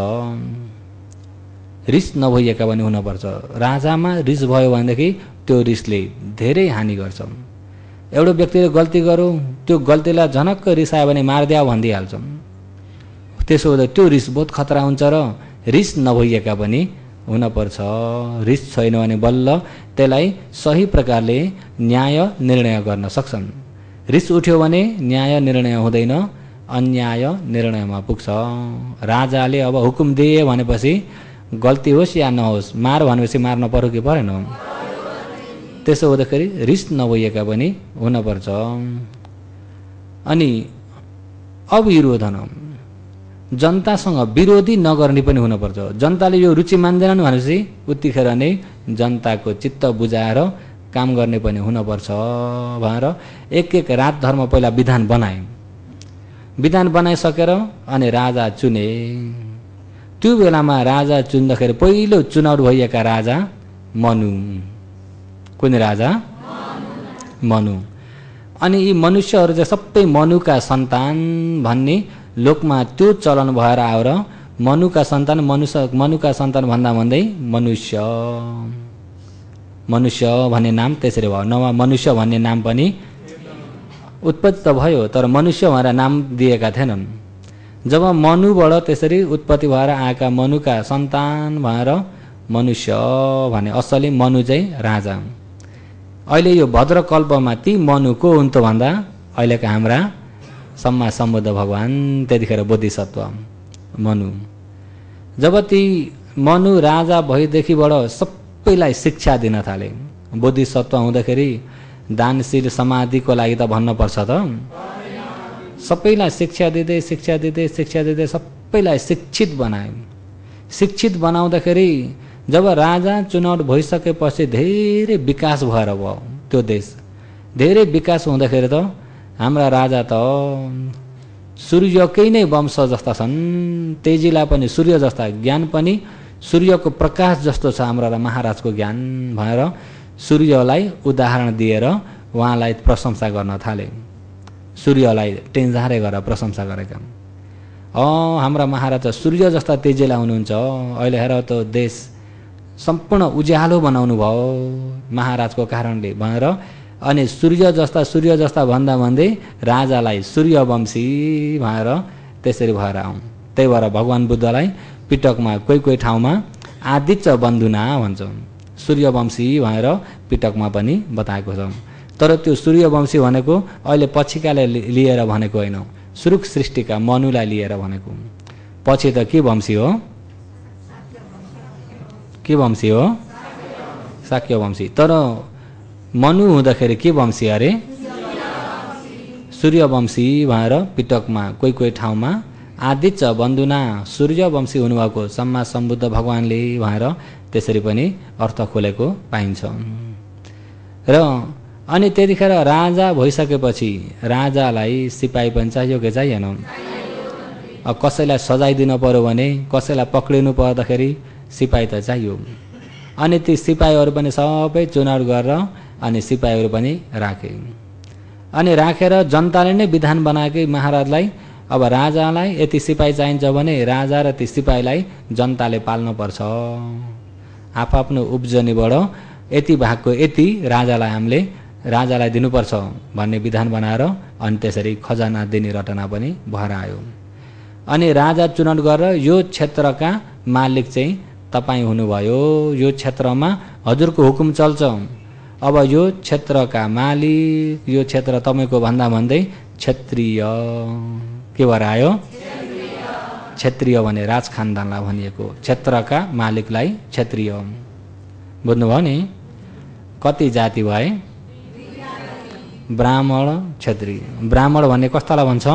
रिस नभइएका पनि हुनुपर्छ। राजामा रिस भयो भनेदेखि त्यो रिसले धेरै हानि गर्छ। एउटा व्यक्तिले गल्ती गर्यो त्यो गल्तीलाई झनक्क रिसायो भने मारिदिया भनिदिइहाल्छ। त्यसो हुँदा त्यो रिस बहुत खतरा हुन्छ र रिस नभइएका पनि हुनुपर्छ। रिस छैन भने बल्ल त्यसलाई सही प्रकारले न्याय निर्णय गर्न सक्छन्। रिस उठ्यो भने न्याय निर्णय हुँदैन, अन्याय निर्णयमा पुग्छ। राजाले अब हुकुम दिए भनेपछि गल्ती होस् या नहोस् मार भनेपछि मार्न पर्यो कि परेन? त्यसो हुँदाखेरि रिस नभइएका पनि हुनुपर्छ। अनि अविरोधन जनतासँग विरोधी नगर्ने पनि हुनुपर्छ। जनताले यो रुचि मान्दैनन् भनेपछि उतिखेर नै जनताको चित्त बुझाएर काम गर्ने पनि हुनुपर्छ भनेर एक रात धर्म पहिला विधान बनाए। विधान बनाइसकेर अनि राजा चुने। त्यो बेलामा राजा चुन्दाखेरि पहिलो चुनाव भइएका राजा मनु। कुन राजा? मनु। अनि यी मनुष्यहरू चाहिँ सबै मनुका सन्तान भन्ने लोकमा त्यो चलन भएर आयो र मनुका सन्तान मनुका सन्तान भन्दा भन्दै मनुष्य मनुष्य भन्ने नाम त्यसरी भयो। नवा मनुष्य भन्ने नाम पनि उत्पत्ति त भयो तर मनुष्य भनेर नाम दिएका थिएनन्। जब मनुबाट त्यसरी उत्पत्ति भएर आएका मनुका सन्तान भएर मनुष्य भने असली मनु चाहिँ राजा। अहिले यो भद्रकल्पमा ती मनु को हुन् त भन्दा अहिलेका हाम्रा सम्मा सम्बुद्ध भगवान त्यतिखेर बोधिसत्व मनु। जब ती मनु राजा भएदेखिबाट सबैलाई शिक्षा दिन थाले। बोधिसत्व हुँदाखेरि दानशील समाधिको लागि त भन्नुपर्छ त। सबैलाई शिक्षा दिँदै शिक्षा दिँदै शिक्षा दिँदै सबैलाई शिक्षित बनाए। शिक्षित बनाउँदाखेरि जब राजा चुनाव भइसकेपछि धेरै विकास भएर भयो त्यो देश। धेरै विकास हुँदाखेरि त हाम्रा राजा त सूर्यकै नै वंश जस्ता छन्। तेजीलाई पनि सूर्य जस्ता, ज्ञान पनि सूर्यको प्रकाश जस्तो छ हाम्रा महाराजको ज्ञान भनेर सूर्यलाई उदाहरण दिएर उहाँलाई प्रशंसा गर्न थाले। सूर्यलाई टेन्जारे गरेर प्रशंसा गरेका। हाम्रा महाराज सूर्य जस्ता तेजीला हुनुहुन्छ। अहिले हेर त देश सम्पूर्ण उज्यालो बनाउनु भयो महाराजको कारणले भनेर अनि सूर्य जस्ता भन्दा भन्दै राजालाई सूर्यवंशी भनेर त्यसरी भएर आउँ। त्यही भएर भगवान बुद्धलाई पिटकमा कोही ठाउँमा आदित्य बन्धुना भन्छ। सूर्यवंशी भनेर पिटकमा पनि बताएको छ। तर त्यो सूर्यवंशी भनेको अहिले पछिकाले लिएर भनेको होइन, सुरुक सृष्टिका मनुलाई लिएर भनेको। पछि त के वंशी हो? के वंशी हो? शाक्य वंशी। तर मनु हुँदाखेरि के वंशी अरे? सूर्यवंशी भनेर पिटकमा कोही ठाउँमा आदित्य बन्धुना सूर्यवंशी हुनुभएको सम्मा सम्बुद्ध भगवानले भनेर त्यसरी पनि अर्थ खोलेको पाइन्छ। र अनि त्यतिखेर राजा भइसकेपछि राजालाई सिपाही पनि चाहियो कि चाहिएन? कसैलाई सजाय दिन पर्यो भने कसैलाई पक्रिनु पर्दाखेरि सिपाही त चाहियो। अनि ती सिपाहीहरू पनि सबै चुनाव गरेर अनि सिपाहीहरू पनि राखे। अनि राखेर जनताले नै विधान बनाएकै महाराजलाई अब राजालाई यति सिपाही चाहिन्छ भने राजा र ती सिपाहीलाई जनताले पाल्नुपर्छ। आफ्नो उब्जनीबाट यति भागको यति राजालाई दिनुपर्छ भन्ने विधान बनाएर अनि त्यसरी खजाना दिने रटना पनि भएर आयो। अनि राजा चुनाव गरेर यो क्षेत्रका मालिक चाहिँ तपाईँ हुनुभयो, यो क्षेत्रमा हजुरको हुकुम चल्छ। अब यो क्षेत्रका मालिक, यो क्षेत्र तपाईको भन्दा भन्दै क्षत्रिय के भएर आयो? क्षत्रिय भने राज खानदानलाई भनिएको, क्षेत्रका मालिकलाई क्षत्रिय। बुझ्नुभयो नि? कति जाति भए? ब्राह्मण क्षत्रिय। ब्राह्मण भन्ने कस्तालाई भन्छ?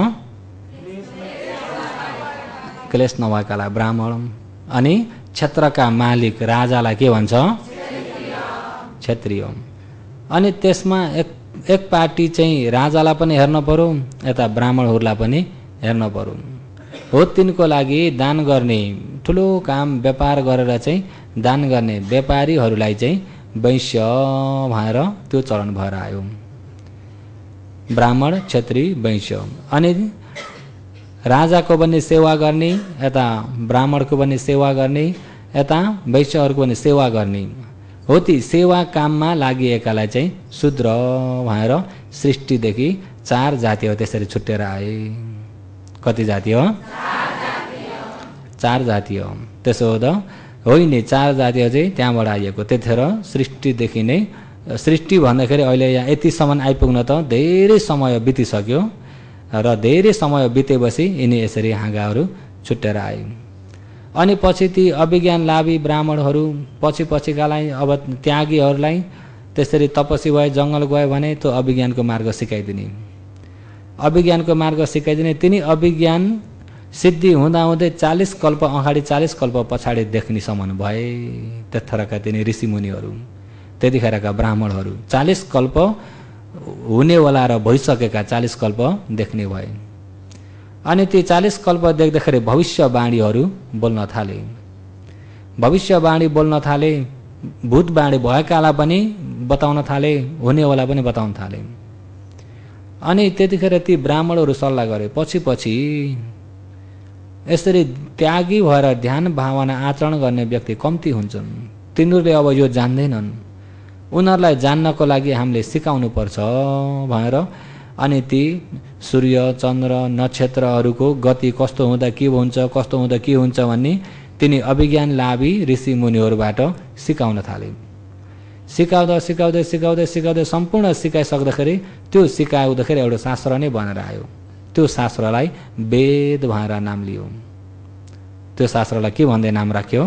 क्लेश नभएकालाई ब्राह्मण। अनि क्षेत्रका मालिक राजालाई के भन्छ? क्षत्रिय। अनि त्यसमा एक पार्टी चाहिँ राजालाई पनि हेर्न पर्यो, यता ब्राह्मणहरूलाई पनि हेर्न पर्यो। हो तिनको लागि दान गर्ने, ठुलो काम व्यापार गरेर चाहिँ दान गर्ने व्यापारीहरूलाई चाहिँ वैश्य भएर त्यो चलन भएर आयो। ब्राह्मण क्षत्रिय वैश्य। अनि राजाको पनि सेवा गर्ने, यता ब्राह्मणको पनि सेवा गर्ने, यता वैश्यहरूको पनि सेवा गर्ने। हो ती सेवा काममा लागिएकालाई चाहिँ शूद्र भएर सृष्टिदेखि 4 जाति हो त्यसरी छुट्टेर आए। कति जाति हो? 4 जाति हो। त्यसो हो त होइन, 4 जाति चाहिँ त्यहाँबाट आइएको। त्यतिखेर सृष्टिदेखि नै, सृष्टि भन्दाखेरि अहिले यहाँ यतिसम्म आइपुग्न त धेरै समय बितिसक्यो र धेरै समय बितेपछि यिनी यसरी हाँगाहरू छुट्टेर आए। अनि पछि ती अभिज्ञानलाभी ब्राह्मणहरू पछिकालाई अब त्यागीहरूलाई त्यसरी तपस्वी भए, जङ्गल गयो भने त्यो अभिज्ञानको मार्ग सिकाइदिने। अभिज्ञानको मार्ग सिकाइदिने। तिनी अभिज्ञान सिद्धि हुँदाहुँदै 40 कल्प अगाडि 40 कल्प पछाडि देख्नेसम्म भए त्यतिखेरका तिनी ऋषिमुनिहरू, त्यतिखेरका ब्राह्मणहरू 40 कल्प हुनेवाला र भइसकेका 40 कल्प देख्ने भए। अनि ती 40 कल्प देख्दाखेरि भविष्यवाणीहरू बोल्न थाले। भविष्यवाणी बोल्न थाले, भूतवाणी भएकालाई पनि बताउन थाले, हुनेवाला पनि बताउन थाले। अनि त्यतिखेर ती ब्राह्मणहरू सल्लाह गरे, पछि यसरी त्यागी भएर ध्यान भावना आचरण गर्ने व्यक्ति कम्ती हुन्छन्। तिनीहरूले अब यो जान्दैनन्, उनीहरूलाई जान्नको लागि हामीले सिकाउनु पर्छ भनेर अनि ती सूर्य चन्द्र नक्षत्रहरूको गति कस्तो हुँदा के हुन्छ, कस्तो हुँदा के हुन्छ भन्ने तिनी अभिज्ञानलाभी ऋषि मुनिहरूबाट सिकाउन थाले। सिकाउँदा सिकाउँदै सिकाउँदै सिकाउँदै सम्पूर्ण सिकाइसक्दाखेरि त्यो सिकाउँदाखेरि एउटा शास्त्र नै बनेर आयो। त्यो शास्त्रलाई वेद भनेर नाम लियो। त्यो शास्त्रलाई के भन्दै नाम राख्यो?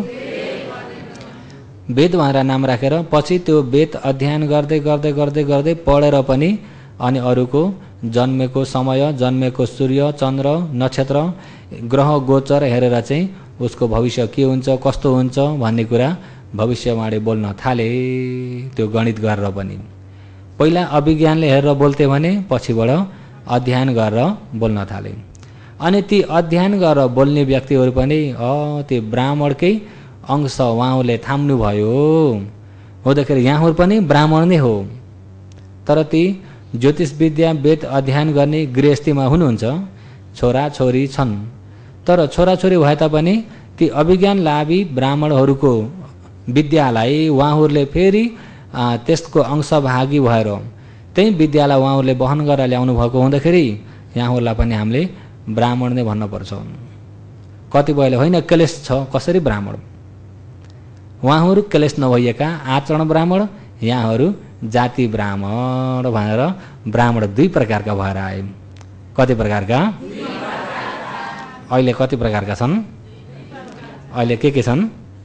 वेद भनेर नाम राखेर पछि त्यो वेद अध्ययन गर्दै गर्दै गर्दै गर्दै पढेर पनि अनि अरूको जन्मेको समय, जन्मेको सूर्य चन्द्र नक्षत्र ग्रह गोचर हेरेर चाहिँ उसको भविष्य के हुन्छ, कस्तो हुन्छ भन्ने कुरा भविष्यवाणी बोल्न थाले। त्यो गणित गरेर पनि पहिला अभिज्ञानले हेरेर बोल्थे भने पछिबाट अध्ययन गरेर बोल्न थाले। अनि ती अध्ययन गरेर बोल्ने व्यक्तिहरू पनि ती ब्राह्मणकै अंश उहाँले थाम्नु भयो। हुँदाखेरि यहाँहरू पनि ब्राह्मण नै हो, तर ती ज्योतिष विद्या वेद अध्ययन गर्ने गृहस्थीमा हुनुहुन्छ, छोरा छोरी छन्। तर छोराछोरी भए तापनि ती अभिज्ञानलाभी ब्राह्मणहरूको विद्यालाई उहाँहरूले फेरि त्यसको अंशभागी भएर त्यही विद्यालाई उहाँहरूले वहन गरेर ल्याउनु भएको हुँदाखेरि यहाँहरूलाई पनि हामीले ब्राह्मण नै भन्नुपर्छ। कतिपयले होइन क्लेश छ कसरी ब्राह्मण, उहाँहरू क्लेश नभइएका आचरण ब्राह्मण, यहाँहरू जाति ब्राह्मण भनेर ब्राह्मण 2 प्रकारका भएर आए। कति प्रकारका? अहिले कति प्रकारका छन्? अहिले के छन्?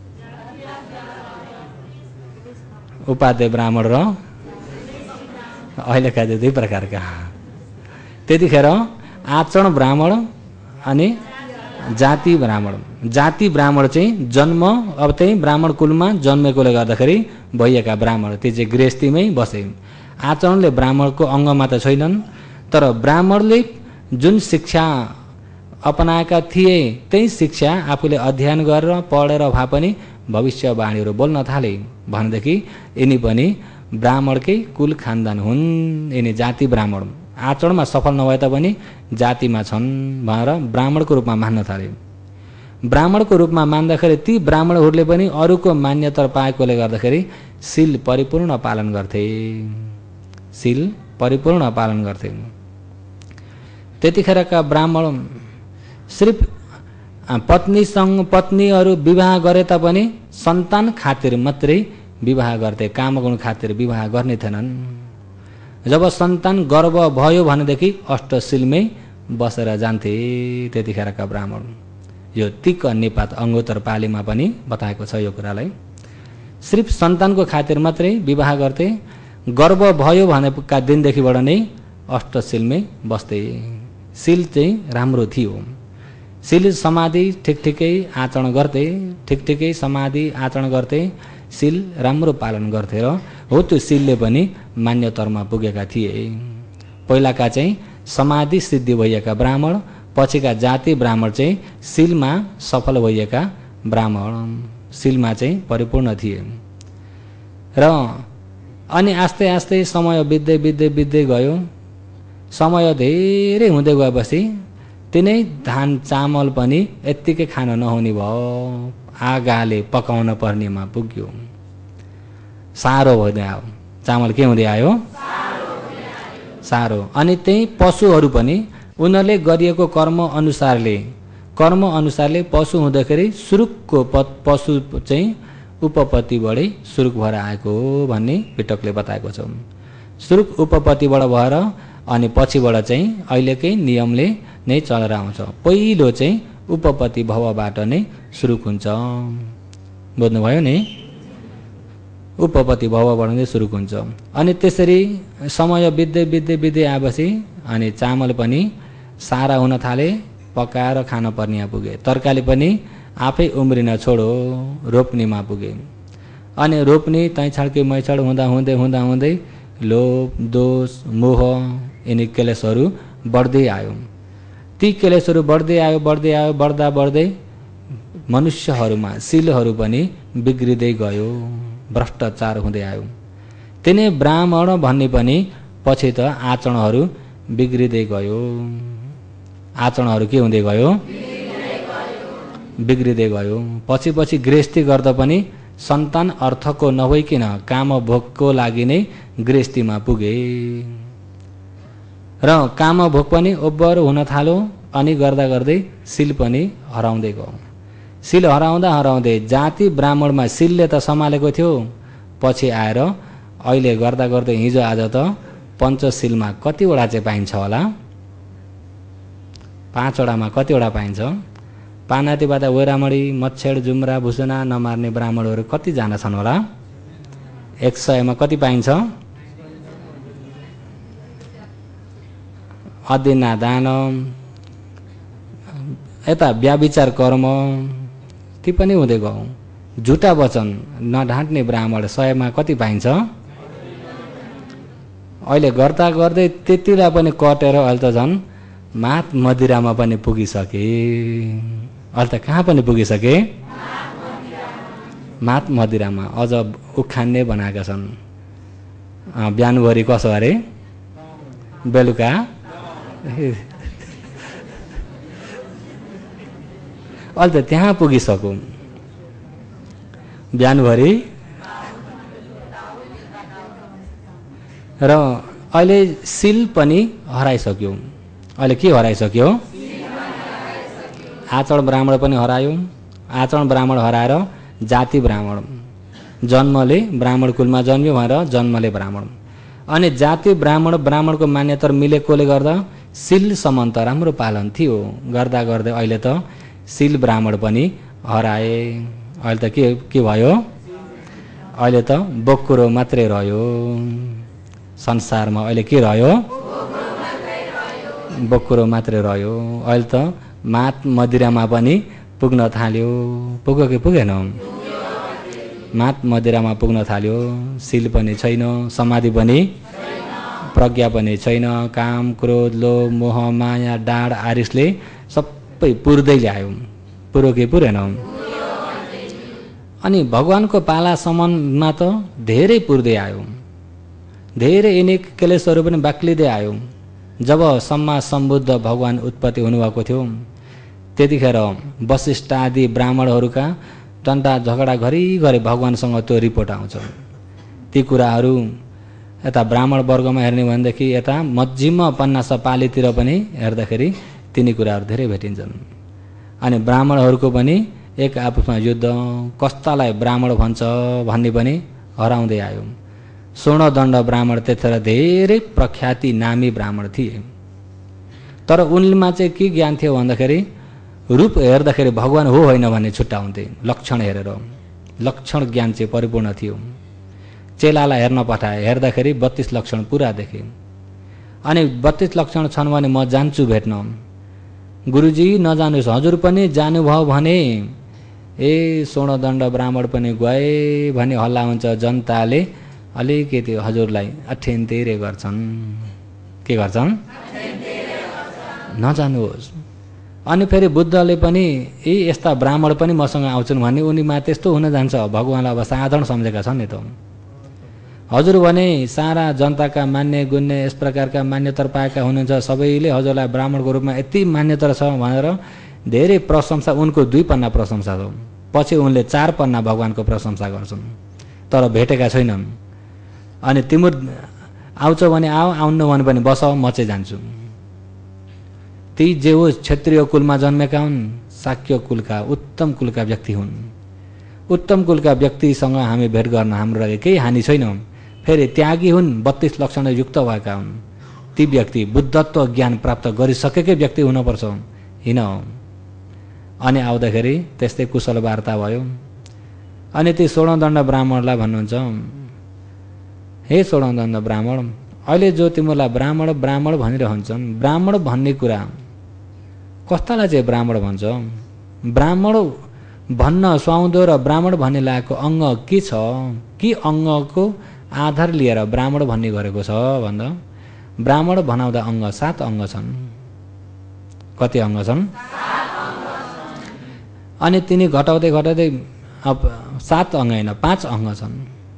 उपाध्याय ब्राह्मण र अहिलेका 2 प्रकारका। त्यतिखेर आचरण ब्राह्मण अनि जाति ब्राह्मण। जाति ब्राह्मण चाहिँ जन्म अब त्यही ब्राह्मण कुलमा जन्मेकोले गर्दाखेरि भइएका ब्राह्मण, त्यो चाहिँ गृहस्थीमै बसे। आचरणले ब्राह्मणको अङ्गमा त छैनन्, तर ब्राह्मणले जुन शिक्षा अपनाएका थिए त्यही शिक्षा आफूले अध्ययन गरेर पढेर भए पनि भविष्यवाणीहरू बोल्न थाले भनेदेखि यिनी पनि ब्राह्मणकै कुल खानदान हुन्। यिनी जाति ब्राह्मण, आचरणमा सफल नभए तापनि जातिमा छन् भनेर ब्राह्मणको रूपमा मान्न थाले। ब्राह्मणको रूपमा मान्दाखेरि ती ब्राह्मणहरूले पनि अरूको मान्यता पाएकोले गर्दाखेरि शील परिपूर्ण पालन गर्थे। शील परिपूर्ण पालन गर्थे। त्यतिखेरका ब्राह्मण सिर्फ पत्नीसँग पत्नीहरू विवाह गरे तापनि सन्तान खातिर मात्रै विवाह गर्थे, कामगुण खातिर विवाह गर्ने थिएनन्। जब सन्तान गर्भ भयो भनेदेखि अष्टशीलमै बसेर जान्थे त्यतिखेरका ब्राह्मण। यो तिक निपात अङ्गोत्तर पालीमा पनि बताएको छ यो कुरालाई। सिर्फ सन्तानको खातिर मात्रै विवाह गर्थे, गर्भ भयो भनेका दिनदेखिबाट नै अष्टशीलमै बस्थे। शील चाहिँ राम्रो थियो। शील समाधि ठिकठिकै आचरण गर्थे, ठिकठिकै समाधि आचरण गर्थे, शील राम्रो पालन गर्थे र हो त्यो शीलले पनि मान्यतरमा पुगेका थिए। पहिलाका चाहिँ समाधि सिद्धि भइएका ब्राह्मण, पछिका जाति ब्राह्मण चाहिँ शीलमा सफल भइएका ब्राह्मण, शीलमा चाहिँ परिपूर्ण थिए। र अनि आस्ते आस्ते समय बित्दै बित्दै बित्दै गयो। समय धेरै हुँदै गएपछि तिनै धान चामल पनि यत्तिकै खान नहुने भयो, आगाले पकाउन पर्नेमा पुग्यो। साह्रो हुँदै आयो, चामल के हुँदै आयो? साह्रो। अनि त्यही पशुहरू पनि उनीहरूले गरिएको कर्म अनुसारले पशु हुँदाखेरि सुरुकको पशु चाहिँ उपपत्तिबाटै सुरुक भएर आएको भन्ने पिटकले बताएको छ। सुरुक उपपत्तिबाट भएर अनि पछिबाट चाहिँ अहिलेकै नियमले नै चलेर आउँछ। पहिलो चाहिँ उपपत्ति भवबाट नै सुरुक हुन्छ। बुझ्नुभयो नि? उपपत्ति भवबाट नै सुरुक हुन्छ। अनि त्यसरी समय बित्दै बित्दै बित्दै आएपछि अनि चामल पनि सारा हुन थाले, पकाएर खान पर्ने पुगे। तरकारी पनि आफै उम्रिन छोडो, रोप्नेमा पुगे। अनि रोप्ने तैछाडकी मैछाड हुँदा हुँदै हुँदा हुँदै लोभ, दोष, मोह यिनी क्लेशहरू बढ्दै आयो। ती क्लेशहरू बढ्दै आयो बढ्दै मनुष्यहरूमा शीलहरू पनि बिग्रिँदै गयो, भ्रष्टाचार हुँदै आयो। तिनै ब्राह्मण भन्ने पनि पछि त आचरणहरू बिग्रिँदै गयो। आचरणहरू के हुँदै गयो? बिग्रिँदै गयो। पछि पछि गृहस्थी गर्दा पनि सन्तान अर्थको नभइकन काम भोगको लागि नै गृहस्थीमा पुगे र काम भोग पनि ओभर हुन थाल्यो। अनि गर्दा गर्दै शील पनि हराउँदै गयो। शील हराउँदा हराउँदै जाति ब्राह्मणमा शीलले त सम्हालेको थियो, पछि आएर अहिले गर्दा गर्दै हिजो आज त पञ्चशीलमा कतिवटा चाहिँ पाइन्छ होला? 5 वटामा कतिवटा पाइन्छ? पानातिबादा वैरामणी, मच्छेड, जुम्रा, भुसुना नमार्ने ब्राह्मणहरू कतिजना छन् होला? 100मा कति पाइन्छ? अध्ययन दान, यता व्याविचार कर्म, ती पनि हुँदै गयो। झुटा वचन नढाँट्ने ब्राह्मण 100मा कति पाइन्छ? अहिले गर्दा गर्दै त्यतिलाई पनि कटेर अहिले त झन् मात मदिरामा पनि पुगिसके। अहिले त कहाँ पनि पुगिसके? मात मदिरामा अझ उखान्ने बनाएका छन्। बिहानभरि कसो अरे, बेलुका अहिले त त्यहाँ पुगिसक्यो। बिहानभरि र अहिले शील पनि हराइसक्यो। अहिले के हराइसक्यो? आचरण ब्राह्मण पनि हरायो। आचरण ब्राह्मण हराएर जाति ब्राह्मण, जन्मले ब्राह्मण कुलमा जन्मियो भनेर जन्मले ब्राह्मण। अनि जाति ब्राह्मणको मान्यता मिलेकोले गर्दा शील सम्म त राम्रो पालन थियो। गर्दा गर्दै अहिले त शील ब्राह्मण पनि हराए। अहिले त के भयो? अहिले त बोक्कुरो मात्रै रह्यो संसारमा। अहिले के रह्यो? बोक्कुरो मात्रै रह्यो। अहिले त मात मदिरामा पनि पुग्न थाल्यो। पुग्यो कि पुगेन? मात मदिरामा पुग्न थाल्यो। शील पनि छैन, समाधि पनि, प्रज्ञा पनि छैन। काम, क्रोध, लोभ, मोह, माया, डाँड, आरिसले सबै पुर्दै ल्यायो। पुरो कि पुरेन? अनि भगवानको पालासम्ममा त धेरै पुर्दै आयो। धेरै यिनी क्लेशहरू पनि बाक्लिँदै आयो। जब सम्मा सम्बुद्ध भगवान उत्पत्ति हुनुभएको थियो त्यतिखेर वशिष्ठ आदि ब्राह्मणहरूका टन्टा झगडा घरिघरि भगवानसँग त्यो रिपोर्ट आउँछ। ती कुराहरू यता ब्राह्मण वर्गमा हेर्ने भनेदेखि यता मध्यम पन्नास पालीतिर पनि हेर्दाखेरि तिनी कुराहरू धेरै भेटिन्छन्। अनि ब्राह्मणहरूको पनि एक आपसमा युद्ध, कस्तालाई ब्राह्मण भन्छ भन्ने पनि हराउँदै आयो। स्वर्णदण्ड ब्राह्मण त्यतिखेर धेरै प्रख्याति नामी ब्राह्मण थिए। तर उनमा चाहिँ के ज्ञान थियो भन्दाखेरि रूप हेर्दाखेरि भगवान हो होइन भन्ने छुट्याउँथे, लक्षण हेरेर। लक्षण ज्ञान चाहिँ परिपूर्ण थियो। चेलालाई हेर्न पठाए, हेर्दाखेरि 32 लक्षण पुरा देखे। अनि 32 लक्षण छन् भने म जान्छु भेट्न। गुरुजी नजानुहोस्, हजुर पनि जानुभयो भने ए स्वर्णदण्ड ब्राह्मण पनि गए भने हल्ला हुन्छ, जनताले अलिकति हजुरलाई अठ्यान्तेरे गर्छन्। के गर्छन्? नजानुहोस्। अनि फेरि बुद्धले पनि यस्ता ब्राह्मण पनि मसँग आउँछन् भने उनीमा त्यस्तो हुन जान्छ। भगवानलाई अब साधारण सम्झेका छन् नि त। हजुर भने सारा जनताका मान्य गुन्ने यस प्रकारका मान्यता पाएका हुनुहुन्छ, सबैले हजुरलाई ब्राह्मणको रूपमा यति मान्यता छ भनेर धेरै प्रशंसा, उनको 2 पन्ना प्रशंसा छ। पछि उनले 4 पन्ना भगवानको प्रशंसा गर्छन्, तर भेटेका छैनन्। अनि तिम्रो आउँछ भने आउनु भने पनि बस, म चाहिँ जान्छु। ती जे होस् क्षत्रिय कुलमा जन्मेका हुन्, शाक्य कुलका उत्तम कुलका व्यक्ति हुन्। उत्तम कुलका व्यक्तिसँग हामी भेट गर्न हाम्रो लागि केही हानि छैन। फेरि त्यागी हुन्, 32 लक्षण युक्त भएका हुन्। ती व्यक्ति बुद्धत्व ज्ञान प्राप्त गरिसकेकै व्यक्ति हुनुपर्छ, होइन? अनि आउँदाखेरि त्यस्तै कुशल वार्ता भयो। अनि ती स्वर्णदण्ड ब्राह्मणलाई भन्नुहुन्छ, हे स्वर्णदण्ड ब्राह्मण, अहिले जो तिमीलाई ब्राह्मण ब्राह्मण भनिरहन्छन्, ब्राह्मण भन्ने कुरा कस्तालाई चाहिँ ब्राह्मण भन्छ? ब्राह्मण भन्न सुहाउँदो र ब्राह्मण भन्ने लागेको अङ्ग के छ? के अङ्गको आधार लिएर ब्राह्मण भन्ने गरेको छ भन्दा ब्राह्मण भनाउँदा अङ्ग 7 अङ्ग छन्। कति अङ्ग छन्? 7 अङ्ग छन्। अनि तिनी घटाउँदै घटाउँदै अब 7 अङ्ग होइन 5 अङ्ग छन्।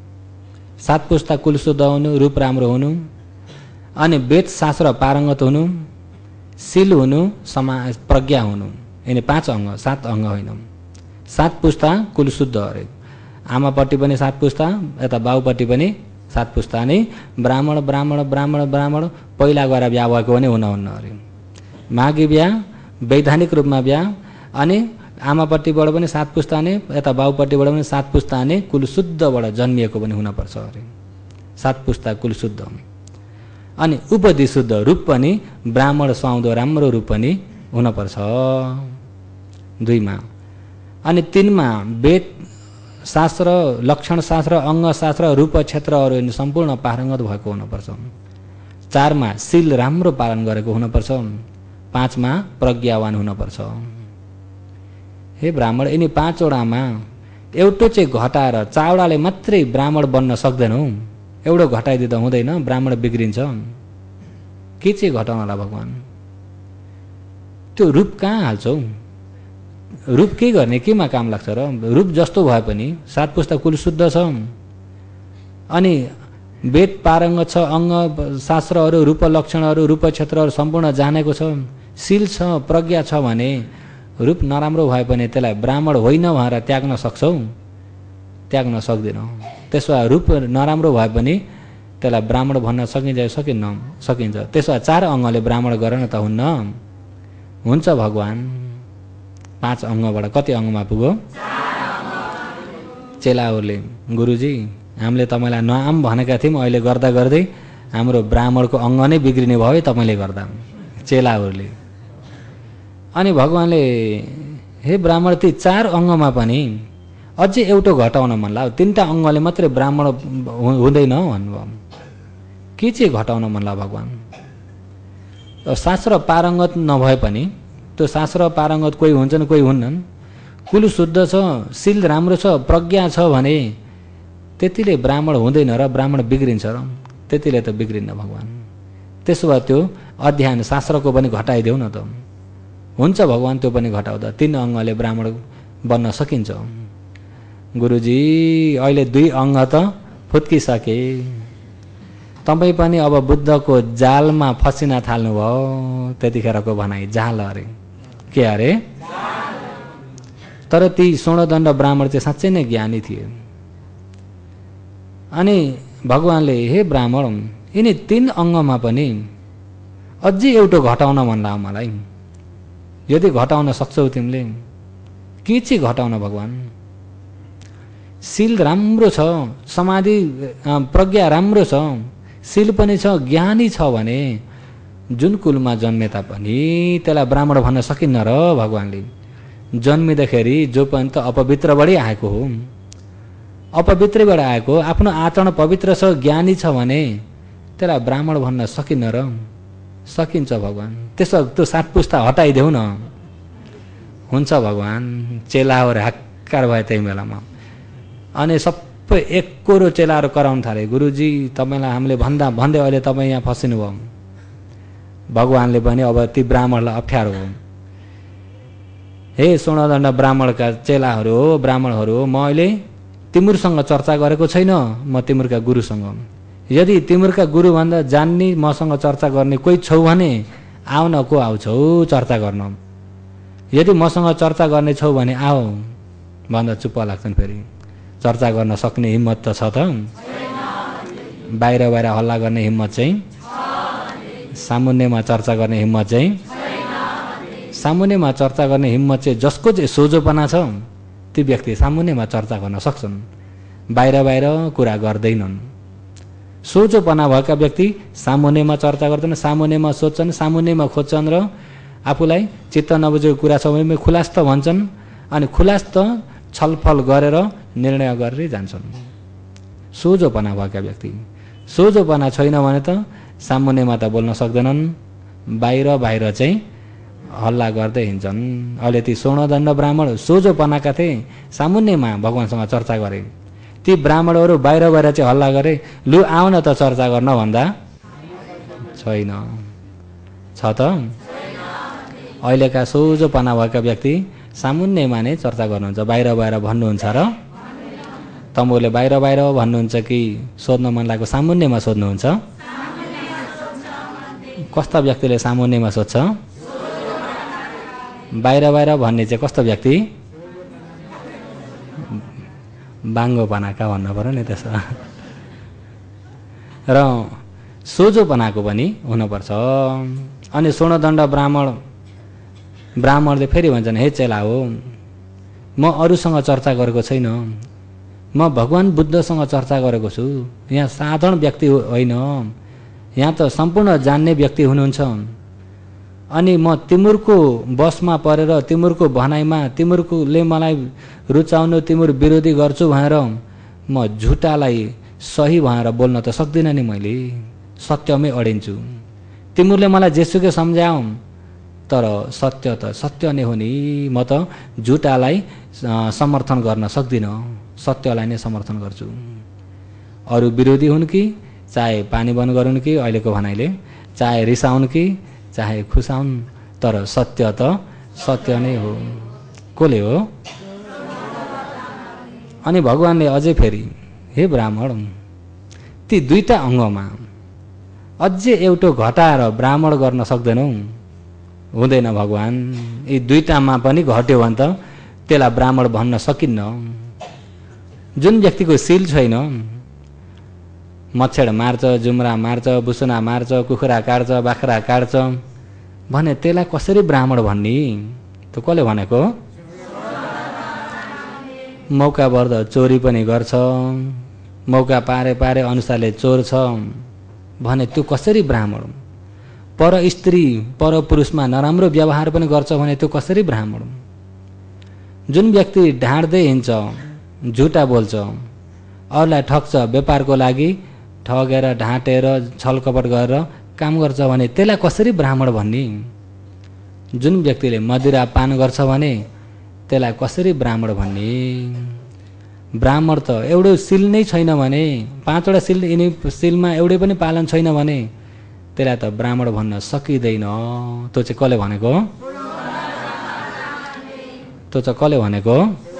7 पुस्ता कुल शुद्ध हुनु, रूप राम्रो हुनु, अनि वेद शास्त्र पारङ्गत हुनु, शील हुनु, समाज प्रज्ञा हुनु, यिनी 5 अङ्ग, 7 अङ्ग होइन। 7 पुस्ता कुल शुद्ध अरे। आमापट्टि पनि 7 पुस्ता, यता बाउपट्टि पनि 7 पुस्ता। अनि ब्राह्मण ब्राह्मण ब्राह्मण ब्राह्मण पहिला गएर बिहा भएको भने हुनुहुन्न अरे। मागी बिहा, वैधानिक रूपमा बिहा, अनि आमापट्टिबाट पनि 7 पुस्ता अनि यता बाउपट्टिबाट पनि 7 पुस्ता अनि कुल शुद्धबाट जन्मिएको पनि हुनपर्छ अरे। 7 पुस्ता कुल शुद्ध। अनि उपदि शुद्ध रूप पनि ब्राह्मण सुहाउँदो राम्रो रूप पनि हुनपर्छ 2मा। अनि 3मा वेद शास्त्र, लक्षण शास्त्र, अङ्ग शास्त्र, रूप क्षेत्रहरू सम्पूर्ण पारङ्गत भएको हुनुपर्छ। 4मा शील राम्रो पालन गरेको हुनुपर्छ। 5मा प्रज्ञावान हुनुपर्छ। हे ब्राह्मण, यिनी 5वटामा एउटो चाहिँ घटाएर 4वटाले मात्रै ब्राह्मण बन्न सक्दैनौ। एउटो घटाइदिँदा हुँदैन, ब्राह्मण बिग्रिन्छ। के चाहिँ घटाउनला भगवान? त्यो रूप कहाँ हाल्छौ? रूप के गर्ने, केमा काम लाग्छ र? रूप जस्तो भए पनि 7 पुस्ता कुल शुद्ध छ, अनि वेद पारङ्गत छ, अङ्ग शास्त्रहरू, रूप लक्षणहरू, रूप क्षेत्रहरू सम्पूर्ण जानेको छ, शील छ, प्रज्ञा छ भने रूप नराम्रो भए पनि त्यसलाई ब्राह्मण होइन भनेर त्याग्न सक्छौ? त्याग्न सक्दैनौ। त्यसो भए रूप नराम्रो भए पनि त्यसलाई ब्राह्मण भन्न सकिन्छ सकिन्न? सकिन्छ। त्यसो भए 4 अङ्गले ब्राह्मण गर्न त हुन्न? हुन्छ भगवान। 5 अङ्गबाट कति अङ्गमा पुग्यो? 4 अङ्ग। चेलाहरूले, गुरुजी हामीले तपाईँलाई नआम भनेका थियौँ, अहिले गर्दा गर्दै हाम्रो ब्राह्मणको अङ्ग नै बिग्रिने भयो है तपाईँले गर्दा। चेलाहरूले। अनि भगवानले, हे ब्राह्मण, ती 4 अङ्गमा पनि अझै एउटा घटाउन मन लाग्यो। 3टा अङ्गले मात्रै ब्राह्मण हुँदैन भन्नुभयो। के चाहिँ घटाउन मन लाग्यो भगवान? शास्त्र पारङ्गत नभए पनि, त्यो शास्त्र पारङ्गत कोही हुन्छन् कोही हुन्नन्, कुल शुद्ध छ, शील राम्रो छ, प्रज्ञा छ भने त्यतिले ब्राह्मण हुँदैन र ब्राह्मण बिग्रिन्छ र? त्यतिले त बिग्रिन्न भगवान। त्यसो भए त्यो अध्ययन शास्त्रको पनि घटाइदेऊ न त। हुन्छ भगवान, त्यो पनि घटाउँदा 3 अङ्गले ब्राह्मण बन्न सकिन्छ। गुरुजी अहिले 2 अङ्ग त फुत्किसके, तपाईँ पनि अब बुद्धको जालमा फसिन थाल्नुभयो। त्यतिखेरको भनाइ जाल अरे। के अरे? तर ती स्वर्णदण्ड ब्राह्मण चाहिँ साँच्चै नै ज्ञानी थिए। अनि भगवानले, हे ब्राह्मण, यिनी 3 अङ्गमा पनि अझै एउटा घटाउन मन लाग्यो मलाई। यदि घटाउन सक्छौ तिमीले, के चाहिँ घटाउन भगवान? शील राम्रो छ, समाधि प्रज्ञा राम्रो छ, शील पनि छ, ज्ञानी छ भने जुन कुलमा जन्मे तापनि त्यसलाई ब्राह्मण भन्न सकिन्न र भगवानले। जन्मिँदाखेरि जो पनि त अपवित्रबाटै आएको हो, अपवित्रबाट आएको, आफ्नो आचरण पवित्र छ, ज्ञानी छ भने त्यसलाई ब्राह्मण भन्न सकिन्न र? सकिन्छ भगवान। त्यसो त्यो 7 पुस्ता हटाइदेऊ न। हुन्छ भगवान। चेलाहरू हाक्कार भए त्यही बेलामा। अनि सबै एककोरो चेलाहरू कराउन थाले, गुरुजी तपाईँलाई हामीले भन्दै अहिले तपाईँ यहाँ फसिनु भयो। भगवानले पनि अब ती ब्राह्मणलाई अप्ठ्यारो हो। हे सोणदण्ड ब्राह्मणका चेलाहरू हो, ब्राह्मणहरू हो, म अहिले तिमीहरूसँग चर्चा गरेको छैन, म तिमीहरूका गुरुसँग। यदि तिमीहरूका गुरुभन्दा जान्ने मसँग चर्चा गर्ने कोही छौ भने आऊ न, को आउँछौ चर्चा गर्न। यदि मसँग चर्चा गर्ने छौ भने आऊ भन्दा चुप्प लाग्छन्। फेरि चर्चा गर्न सक्ने हिम्मत त छ त? बाहिर बाहिर हल्ला गर्ने हिम्मत चाहिँ, सामुन्नेमा चर्चा गर्ने हिम्मत चाहिँ, सामुन्नेमा चर्चा गर्ने हिम्मत चाहिँ जसको चाहिँ सोझोपना छ ती व्यक्ति सामुन्नेमा चर्चा गर्न सक्छन्, बाहिर बाहिर कुरा गर्दैनन्। सोझोपना भएका व्यक्ति सामुन्नेमा चर्चा गर्दैनन्, सामुन्नेमा सोध्छन्, सामुन्नेमा खोज्छन् र आफूलाई चित्त नबुझेको कुरा छ भने खुलास्त भन्छन् अनि खुलास्त छलफल गरेर निर्णय गरेर जान्छन्। सोझोपना भएका व्यक्ति। सोझोपना छैन भने त सामुन्नेमा त बोल्न सक्दैनन्, बाहिर बाहिर चाहिँ हल्ला गर्दै हिँड्छन्। अहिले ती सोणदण्ड ब्राह्मण सोझोपनाका थिए, सामुन्नेमा भगवानसँग चर्चा गरे। ती ब्राह्मणहरू बाहिर बाहिर चाहिँ हल्ला गरे, लु आऊ न त चर्चा गर्न भन्दा छैन। छ त? अहिलेका सोझोपना भएका व्यक्ति सामुन्नेमा नै चर्चा गर्नुहुन्छ, बाहिर बाहिर भन्नुहुन्छ र? तम्बुले बाहिर बाहिर भन्नुहुन्छ कि सोध्न मन लागेको सामुन्नेमा सोध्नुहुन्छ? कस्ता व्यक्तिले सामुन्नेमा सोध्छ? बाहिर बाहिर भन्ने चाहिँ कस्तो व्यक्ति? बाङ्गोपनाका भन्नु पर्यो नि त्यसो। र सोझोपनाको पनि हुनुपर्छ। अनि सोणदण्ड ब्राह्मणले फेरि भन्छन्, हे चेला हो, म अरूसँग चर्चा गरेको छैन, म भगवान बुद्धसँग चर्चा गरेको छु। यहाँ साधारण व्यक्ति होइन, यहाँ त सम्पूर्ण जान्ने व्यक्ति हुनुहुन्छ। अनि म तिमीहरूको बसमा परेर तिमीहरूको भनाइमा तिमीहरूकोले मलाई रुचाउनु, तिमीहरू विरोधी गर्छु भनेर म झुटालाई सही भनेर बोल्न त सक्दिनँ नि। मैले सत्यमै अडिन्छु। तिमीहरूले मलाई जेसुकै सम्झाऊ तर सत्य त सत्य नै हो नि। म त झुटालाई समर्थन गर्न सक्दिनँ, सत्यलाई नै समर्थन गर्छु। अरू विरोधी हुन् कि चाहे पानी बन्द गरून् कि अहिलेको भनाइले, चाहे रिसाउन् कि चाहे खुसाउन्, तर सत्य त सत्य नै हो। कसले हो? अनि भगवानले अझै फेरि, हे ब्राह्मण, ती 2टा अङ्गमा अझै एउटा घटाएर ब्राह्मण गर्न सक्दैनौ? हुँदैन भगवान। यी 2टामा पनि घट्यो भने त त्यसलाई ब्राह्मण भन्न सकिन्न। जुन व्यक्तिको शील छैन, मच्छड मार्छ, जुम्रा मार्छ, बुसुना मार्छ, कुखुरा काट्छ, बाख्रा काट्छ भने त्यसलाई कसरी ब्राह्मण भन्ने? त कसले भनेको? मौका पर्दा चोरी पनि गर्छ, मौका पारे पारे अनुसारले चोर छ भने त्यो कसरी ब्राह्मण? पर स्त्री पर पुरुषमा नराम्रो व्यवहार पनि गर्छ भने त्यो कसरी ब्राह्मण? जुन व्यक्ति ढाँड्दै हिँड्छ, झुटा बोल्छ, अरूलाई ठग्छ, व्यापारको लागि ठगेर ढाँटेर छलकपट गरेर काम गर्छ भने त्यसलाई कसरी ब्राह्मण भन्ने? जुन व्यक्तिले मदिरा पान गर्छ भने त्यसलाई कसरी ब्राह्मण भन्ने? ब्राह्मण त एउटै शील नै छैन भने, 5वटा शील, यिनी शीलमा एउटै पनि पालन छैन भने त्यसलाई त ब्राह्मण भन्न सकिँदैन। त्यो चाहिँ कसले भनेको? त्यो चाहिँ कसले भनेको?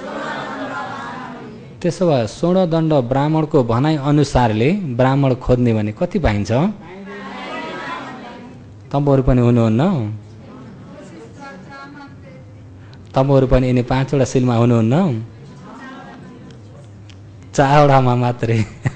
त्यसो भए सोणदण्ड ब्राह्मणको भनाइ अनुसारले ब्राह्मण खोज्ने भने कति पाइन्छ? तपाईँहरू पनि हुनुहुन्न? तपाईँहरू पनि यिनी 5वटा शीलमा हुनुहुन्न? 4वटामा मात्रै।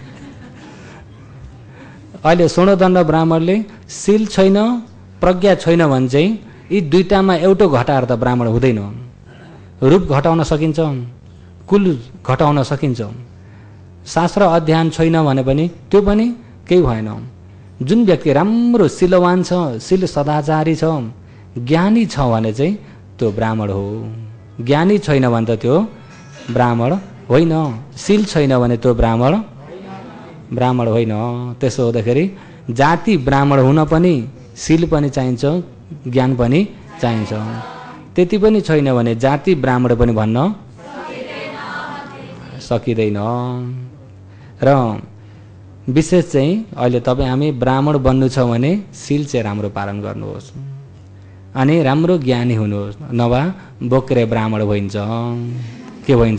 अहिले सोणदण्ड ब्राह्मणले शील छैन, प्रज्ञा छैन भने चाहिँ यी 2टामा एउटा घटाएर त ब्राह्मण हुँदैन। रूप घटाउन सकिन्छ, कुल घटाउन सकिन्छ। शास्त्र अध्ययन छैन भने पनि त्यो पनि केही भएन। जुन व्यक्ति राम्रो शीलवान छ, शील सदाचारी छ, ज्ञानी छ भने चाहिँ त्यो ब्राह्मण हो। ज्ञानी छैन भने त त्यो ब्राह्मण होइन। शील छैन भने त्यो ब्राह्मण होइन। त्यसो हुँदाखेरि जाति ब्राह्मण हुन पनि शील पनि चाहिन्छ, ज्ञान पनि चाहिन्छ। त्यति पनि छैन भने जाति ब्राह्मण पनि भन्न सकिँदैन। र विशेष चाहिँ अहिले तपाईँ हामी ब्राह्मण बन्नु छ भने शील चाहिँ राम्रो पालन गर्नुहोस् अनि राम्रो ज्ञानी हुनुहोस्, नभए बोक्रे ब्राह्मण भइन्छ। के भइन्छ?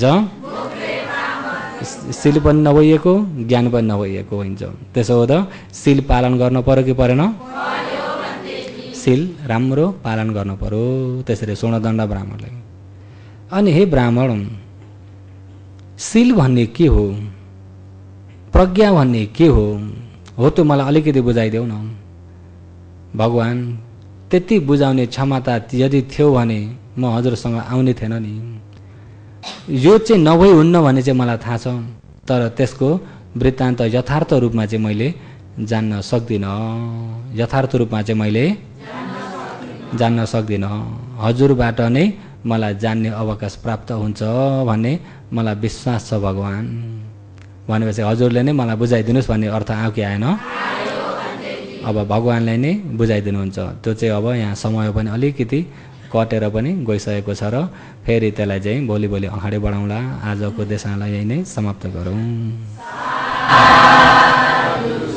शील पनि नभइएको, ज्ञान पनि नभइएको हुन्छ। त्यसो हुँदा शील पालन गर्न पर्यो कि परेन? शील राम्रो पालन गर्नु पर्यो। त्यसरी स्वर्णदण्ड ब्राह्मणले। अनि हे ब्राह्मण, शील भन्ने के हो, प्रज्ञा भन्ने के हो त्यो मलाई अलिकति बुझाइदेऊ न। भगवान त्यति बुझाउने क्षमता यदि थियो भने म हजुरसँग आउने थिएन नि। यो चाहिँ नभई हुन्न भने चाहिँ मलाई थाहा छ, तर त्यसको वृत्तान्त यथार्थ रूपमा चाहिँ मैले जान्न सक्दिनँ। यथार्थ रूपमा चाहिँ मैले जान्न सक्दिनँ। हजुरबाट नै मलाई जान्ने अवकाश प्राप्त हुन्छ भन्ने मलाई विश्वास छ भगवान। भनेपछि हजुरले नै मलाई बुझाइदिनुहोस् भन्ने अर्थ आयो कि आएन? अब भगवानले नै बुझाइदिनुहुन्छ। त्यो चाहिँ अब यहाँ समय पनि अलिकति कटेर पनि गइसकेको छ र फेरि त्यसलाई चाहिँ भोलि अगाडि बढाउँला। आजको देशनालाई यही नै समाप्त गरौँ।